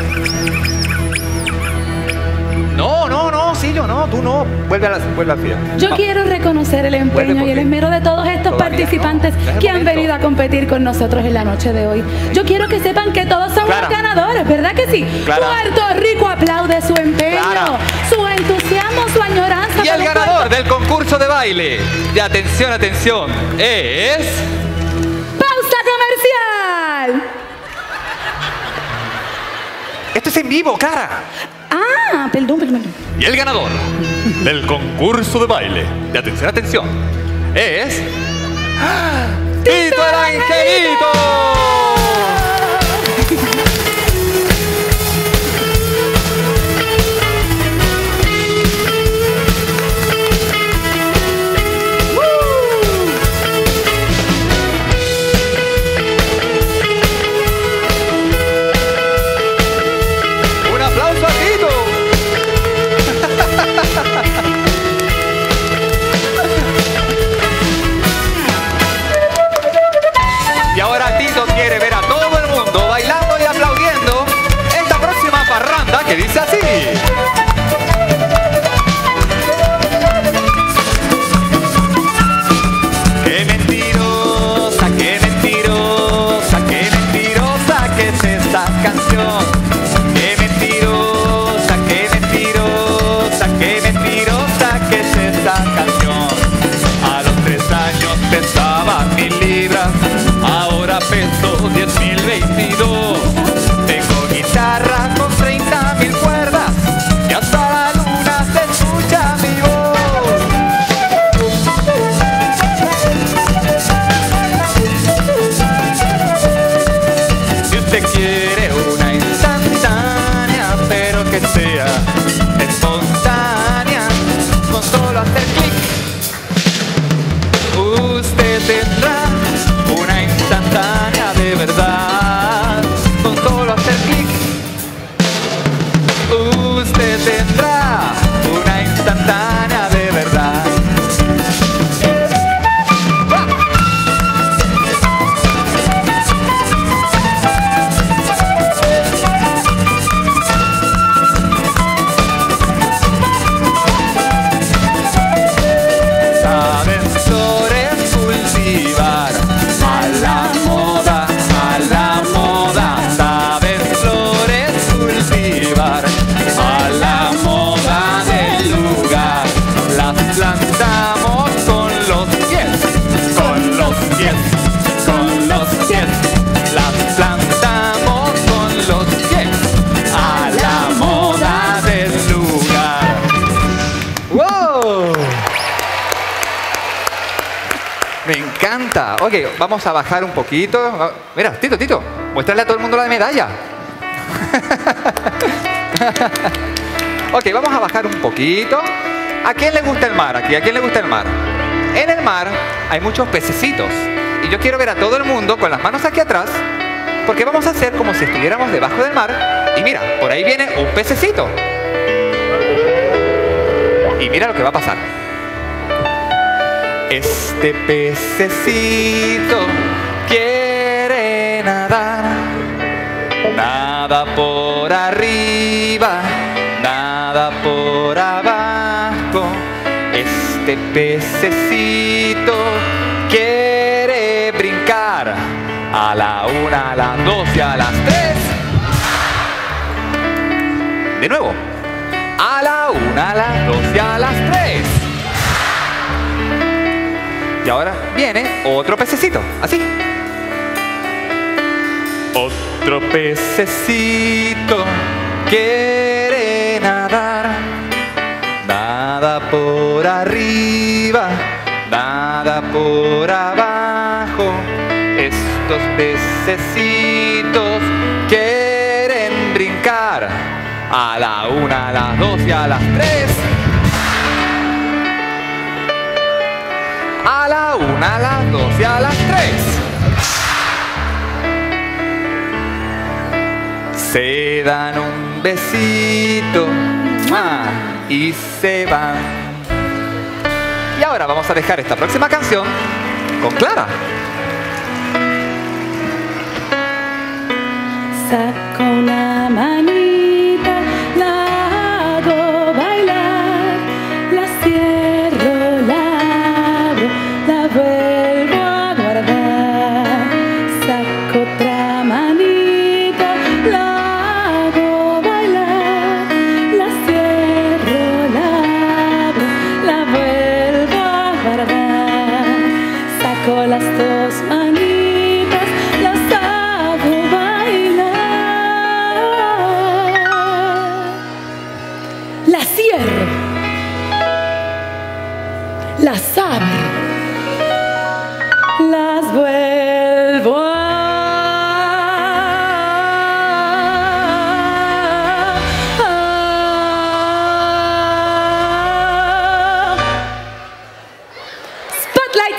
No, Sillo, no, tú no. Vuelve a la fila. Yo quiero reconocer el empeño y el esmero de todos estos participantes que han venido a competir con nosotros en la noche de hoy. Yo quiero que sepan que todos son los ganadores, ¿verdad que sí? Puerto Rico aplaude su empeño, su entusiasmo, su añoranza. Y el ganador del concurso de baile de Atención, Atención es... ¡Pausa comercial! Esto es en vivo, Clara. Ah, perdón. Y el ganador del concurso de baile de Atención, Atención es... ¡Tito el Angelito! ¡Un aplauso a Tito! Y ahora Tito quiere ver a todo el mundo bailando y aplaudiendo esta próxima parranda que dice así. ¡Qué mentiroso! Ok, vamos a bajar un poquito. Mira, Tito, muéstrale a todo el mundo la medalla. Ok, vamos a bajar un poquito. ¿A quién le gusta el mar aquí? ¿A quién le gusta el mar? En el mar hay muchos pececitos. Y yo quiero ver a todo el mundo con las manos aquí atrás, porque vamos a hacer como si estuviéramos debajo del mar. Y mira, por ahí viene un pececito. Y mira lo que va a pasar. Este pececito quiere nadar. Nada por arriba, nada por abajo. Este pececito quiere brincar. A la 1, a las 2 y a las 3. De nuevo. A la 1, a las 2 y a las 3. Y ahora viene otro pececito, así. Otro pececito quiere nadar. Nada por arriba, nada por abajo. Estos pececitos quieren brincar. A la 1, a las 2 y a las 3. A la 1, a las 2 y a las 3. Se dan un besito y se van. Y ahora vamos a dejar esta próxima canción con Clara. Saco una manita, la hago bailar, la cierro, la abro, la vuelvo a guardar. Saco otra manita, la hago bailar, la cierro, la abro, la vuelvo a guardar. Saco las dos manitas, las hago bailar. Las cierro, las abro, las vuelvo a Spotlight.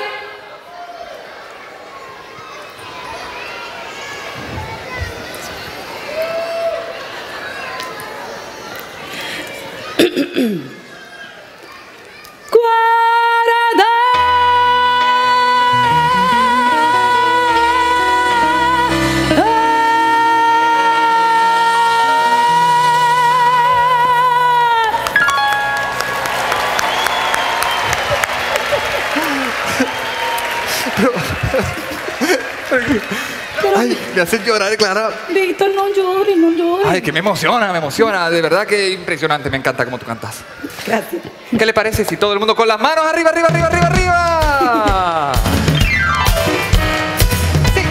Ay, me hacen llorar, Clara. Víctor, no llores, no llores. Ay, que me emociona. De verdad que impresionante. Me encanta cómo tú cantas. Gracias. ¿Qué le parece si todo el mundo con las manos arriba, arriba, arriba, arriba, arriba? Sí.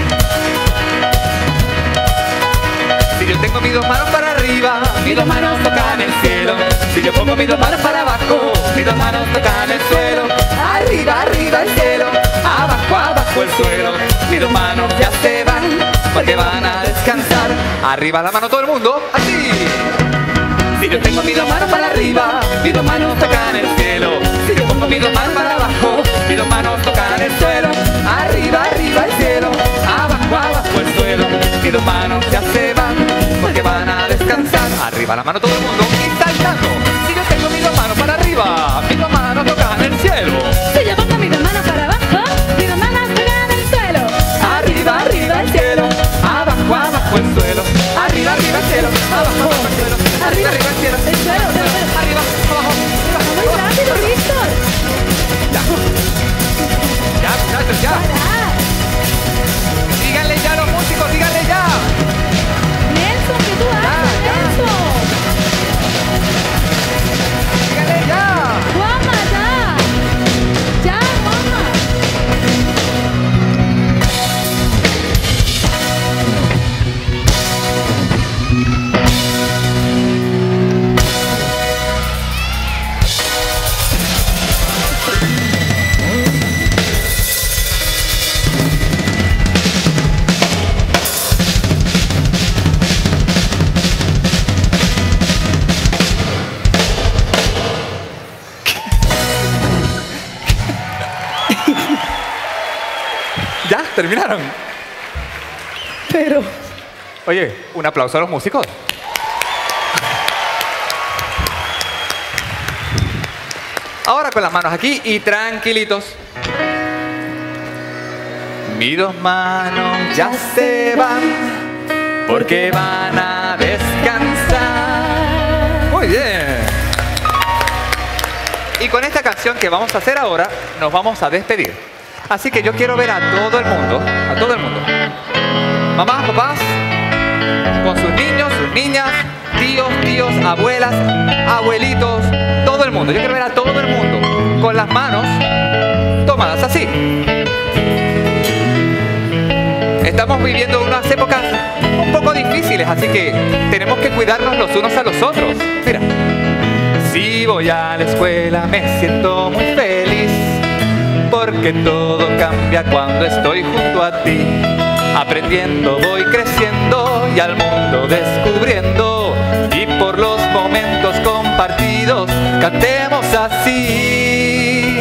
Si yo tengo mis dos manos para arriba, mis dos manos tocan el cielo. Si yo pongo mis dos manos para abajo, mis dos manos tocan el suelo. Arriba, arriba el cielo, abajo, abajo el suelo. Mis dos manos ya se van, porque van a descansar. Arriba la mano todo el mundo, así. Si yo tengo mis dos manos para arriba, mis dos manos tocan el cielo. Si yo pongo mis dos manos para abajo, mis dos manos tocan el suelo. Arriba, arriba el cielo, abajo, abajo el suelo. Mis dos manos ya se van, porque van a descansar. Arriba la mano todo el mundo y saltando. Si yo tengo mis dos manos para arriba, mis dos manos tocan el cielo. Si yo pongo mis dos manos para abajo, mis dos manos tocan el suelo. Arriba, arriba el cielo, abajo, abajo el suelo. Arriba, arriba el cielo, abajo, abajo el suelo. Arriba, arriba el cielo, el suelo, arriba, abajo, muy rápido, Víctor. Ya, muchachos, ya. Díganle ya a los músicos, díganle ya. Nelson, ¿qué tú haces, Ya. Nelson? terminaron. Pero... Oye, un aplauso a los músicos. Ahora con las manos aquí y tranquilitos. Mis dos manos ya se van porque van a descansar. Muy bien. Y con esta canción que vamos a hacer ahora, nos vamos a despedir. Así que yo quiero ver a todo el mundo, mamás, papás, con sus niños, sus niñas, tíos, abuelas, abuelitos, todo el mundo. Yo quiero ver a todo el mundo con las manos tomadas así. Estamos viviendo unas épocas un poco difíciles, así que tenemos que cuidarnos los unos a los otros. Mira. Si voy a la escuela me siento muy feliz, porque todo cambia cuando estoy junto a ti. Aprendiendo voy creciendo y al mundo descubriendo, y por los momentos compartidos cantemos así.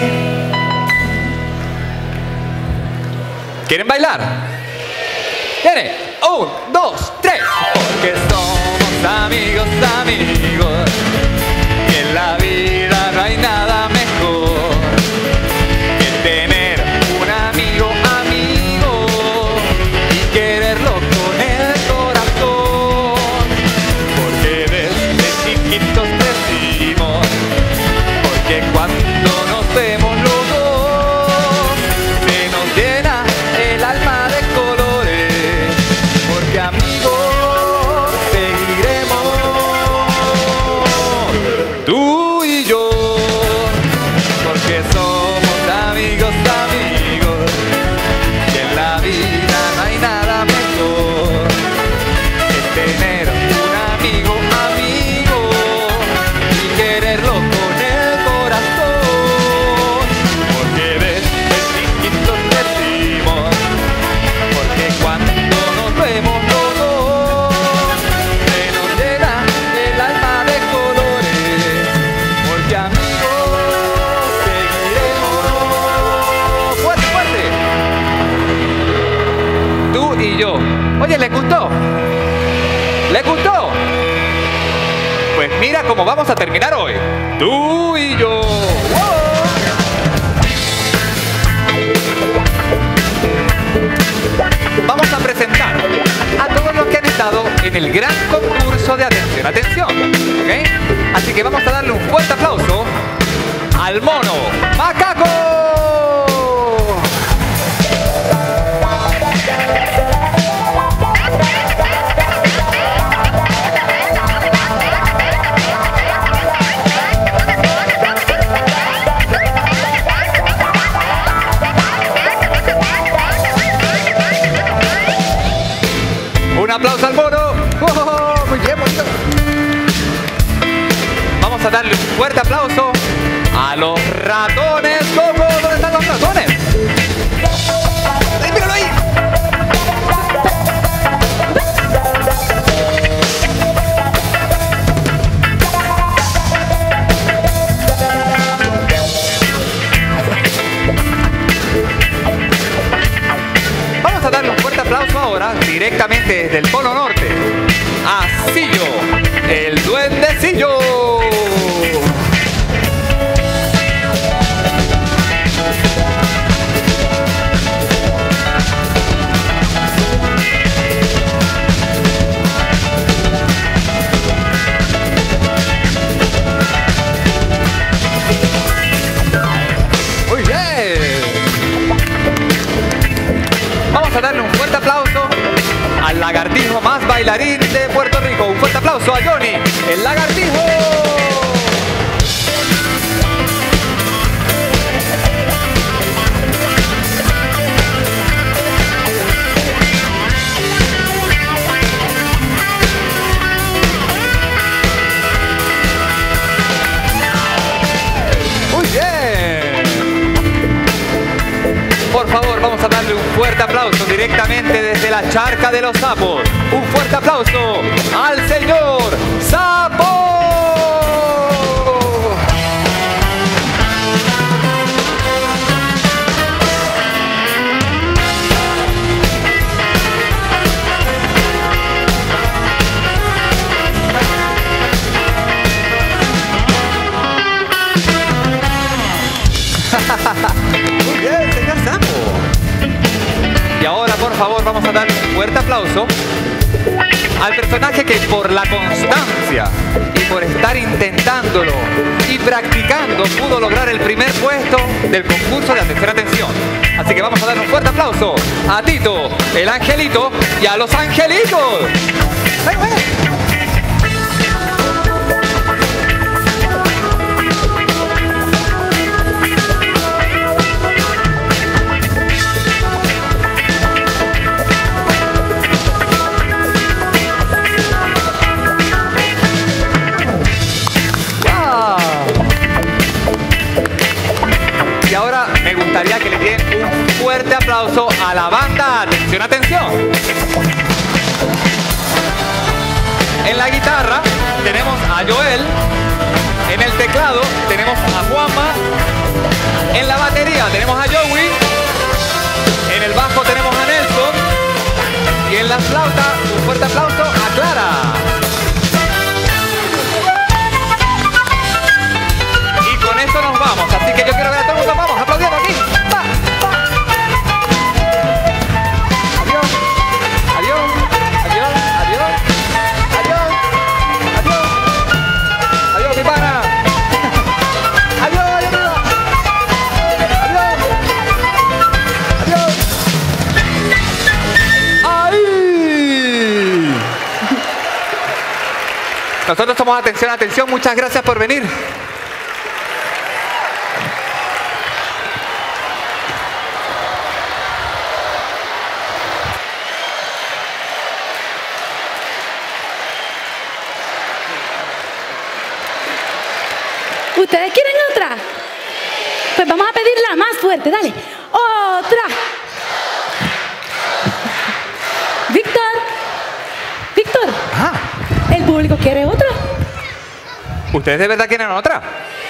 ¿Quieren bailar? ¿Quieren? 1, 2, 3. Porque somos amigos, amigos, y en la vida no hay nada mejor que tener un amigo, amigo, y quererlo con el corazón. Porque desde chiquitos crecimos, porque cuando nos vemos los dos se nos llena el alma de colores, porque amigos seguiremos, tú y yo, porque somos amigos, amigos, y en la vida no hay nada mejor que tener un amigo, amigo, y quererlo con el corazón. Porque desde chiquitos crecimos, porque cuando nos vemos los dos se nos llena el alma de colores, porque amigos seguiremos. ¡Fuerte, fuerte! Tú y yo. Oye, ¿les gustó? ¿Les gustó? Pues mira cómo vamos a terminar hoy. Tú y yo. Vamos a presentar a todos los que han estado en el gran concurso de Atención, Atención. ¿Ok? Así que vamos a darle un fuerte aplauso al mono macaco. Un aplauso al mono. ¡Oh, muy bien, bonito! Vamos a darle un fuerte aplauso a los ratones. ¿Cómo? ¿Dónde están los ratones? ¡Ay, míralo ahí! Vamos a darle un fuerte aplauso ahora directamente desde el Polo Norte a Sillo, el duendecillo. Muy bien. Vamos a darle un fuerte aplauso al lagartijo más bailarín de Puerto Rico. Un fuerte aplauso a Johnny, el lagartijo. Muy bien. Por favor, vamos a darle un fuerte aplauso directamente desde la charca de los sapos. Un fuerte aplauso al señor Sapo. favor, vamos a dar un fuerte aplauso al personaje que por la constancia y por estar intentándolo y practicando pudo lograr el primer puesto del concurso de atención, atención. Así que vamos a dar un fuerte aplauso a Tito, el angelito, y a los angelitos. ¡Ven, ven! Y ahora me gustaría que le den un fuerte aplauso a la banda. Atención, atención. En la guitarra tenemos a Joel. En el teclado tenemos a Juanma. En la batería tenemos a Joey. En el bajo tenemos a Nelson. Y en la flauta, un fuerte aplauso a Clara. Con esto nos vamos, así que yo quiero ver a todo el mundo, vamos, aplaudiendo aquí. ¡Va! ¡Va! Adiós, adiós, adiós, adiós, adiós, adiós, adiós, mi pana. Adiós, adiós, adiós, adiós. ¡Ay! Nosotros somos Atención, Atención, muchas gracias por venir. ¿Ustedes quieren otra? Pues vamos a pedirla más fuerte, dale. ¡Otra! Víctor. Víctor. Ah. ¿El público quiere otra? ¿Ustedes de verdad quieren otra?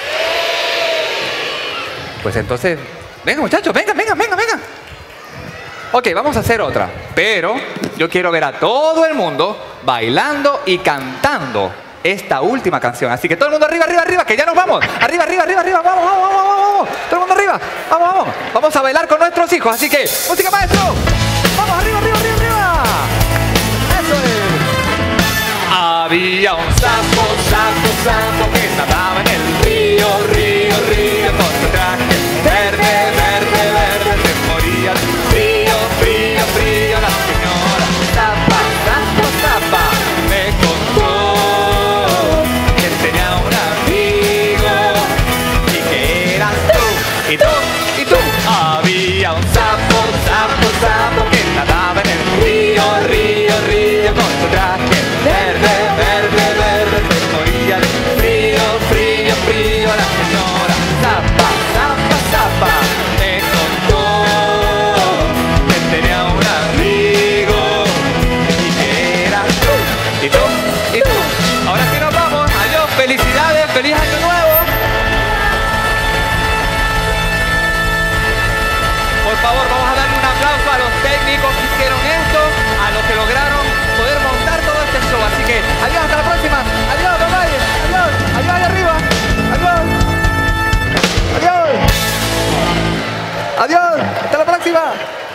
Pues entonces, venga muchachos, vengan, vengan, vengan, vengan. Ok, vamos a hacer otra. Pero yo quiero ver a todo el mundo bailando y cantando esta última canción. Así que todo el mundo arriba, arriba, arriba, que ya nos vamos. Arriba, arriba, arriba, arriba. Vamos, vamos, vamos, vamos, vamos. Todo el mundo arriba. Vamos, vamos. Vamos a bailar con nuestros hijos. Así que, música maestro. Vamos, arriba, arriba, arriba, arriba. Eso es. Había un sapo, sapo, sapo que nadaba en el río, río, río, con su traje verde, verde, verde, se moría de frío, frío, frío. La señora Zapa, sapo, zapa, me contó que tenía un amigo y que eras tú, y tú, y tú. Había un sapo, sapo, sapo que nadaba en el río, río, río, con su traje verde, verde, verde, se moría de frío, frío, frío. La señora Zapa, zapa, zapa, me contó que tenía un amigo y que eras tú, y tú, y tú. Ahora sí nos vamos. Adiós, felicidades, feliz año nuevo. Por favor, vamos a darle un aplauso a los técnicos que hicieron esto, a los que lograron poder montar todo este show. Así que, adiós, hasta la próxima. Adiós, bye bye. Adiós, adiós, allá arriba. Adiós. Adiós. Adiós, hasta la próxima.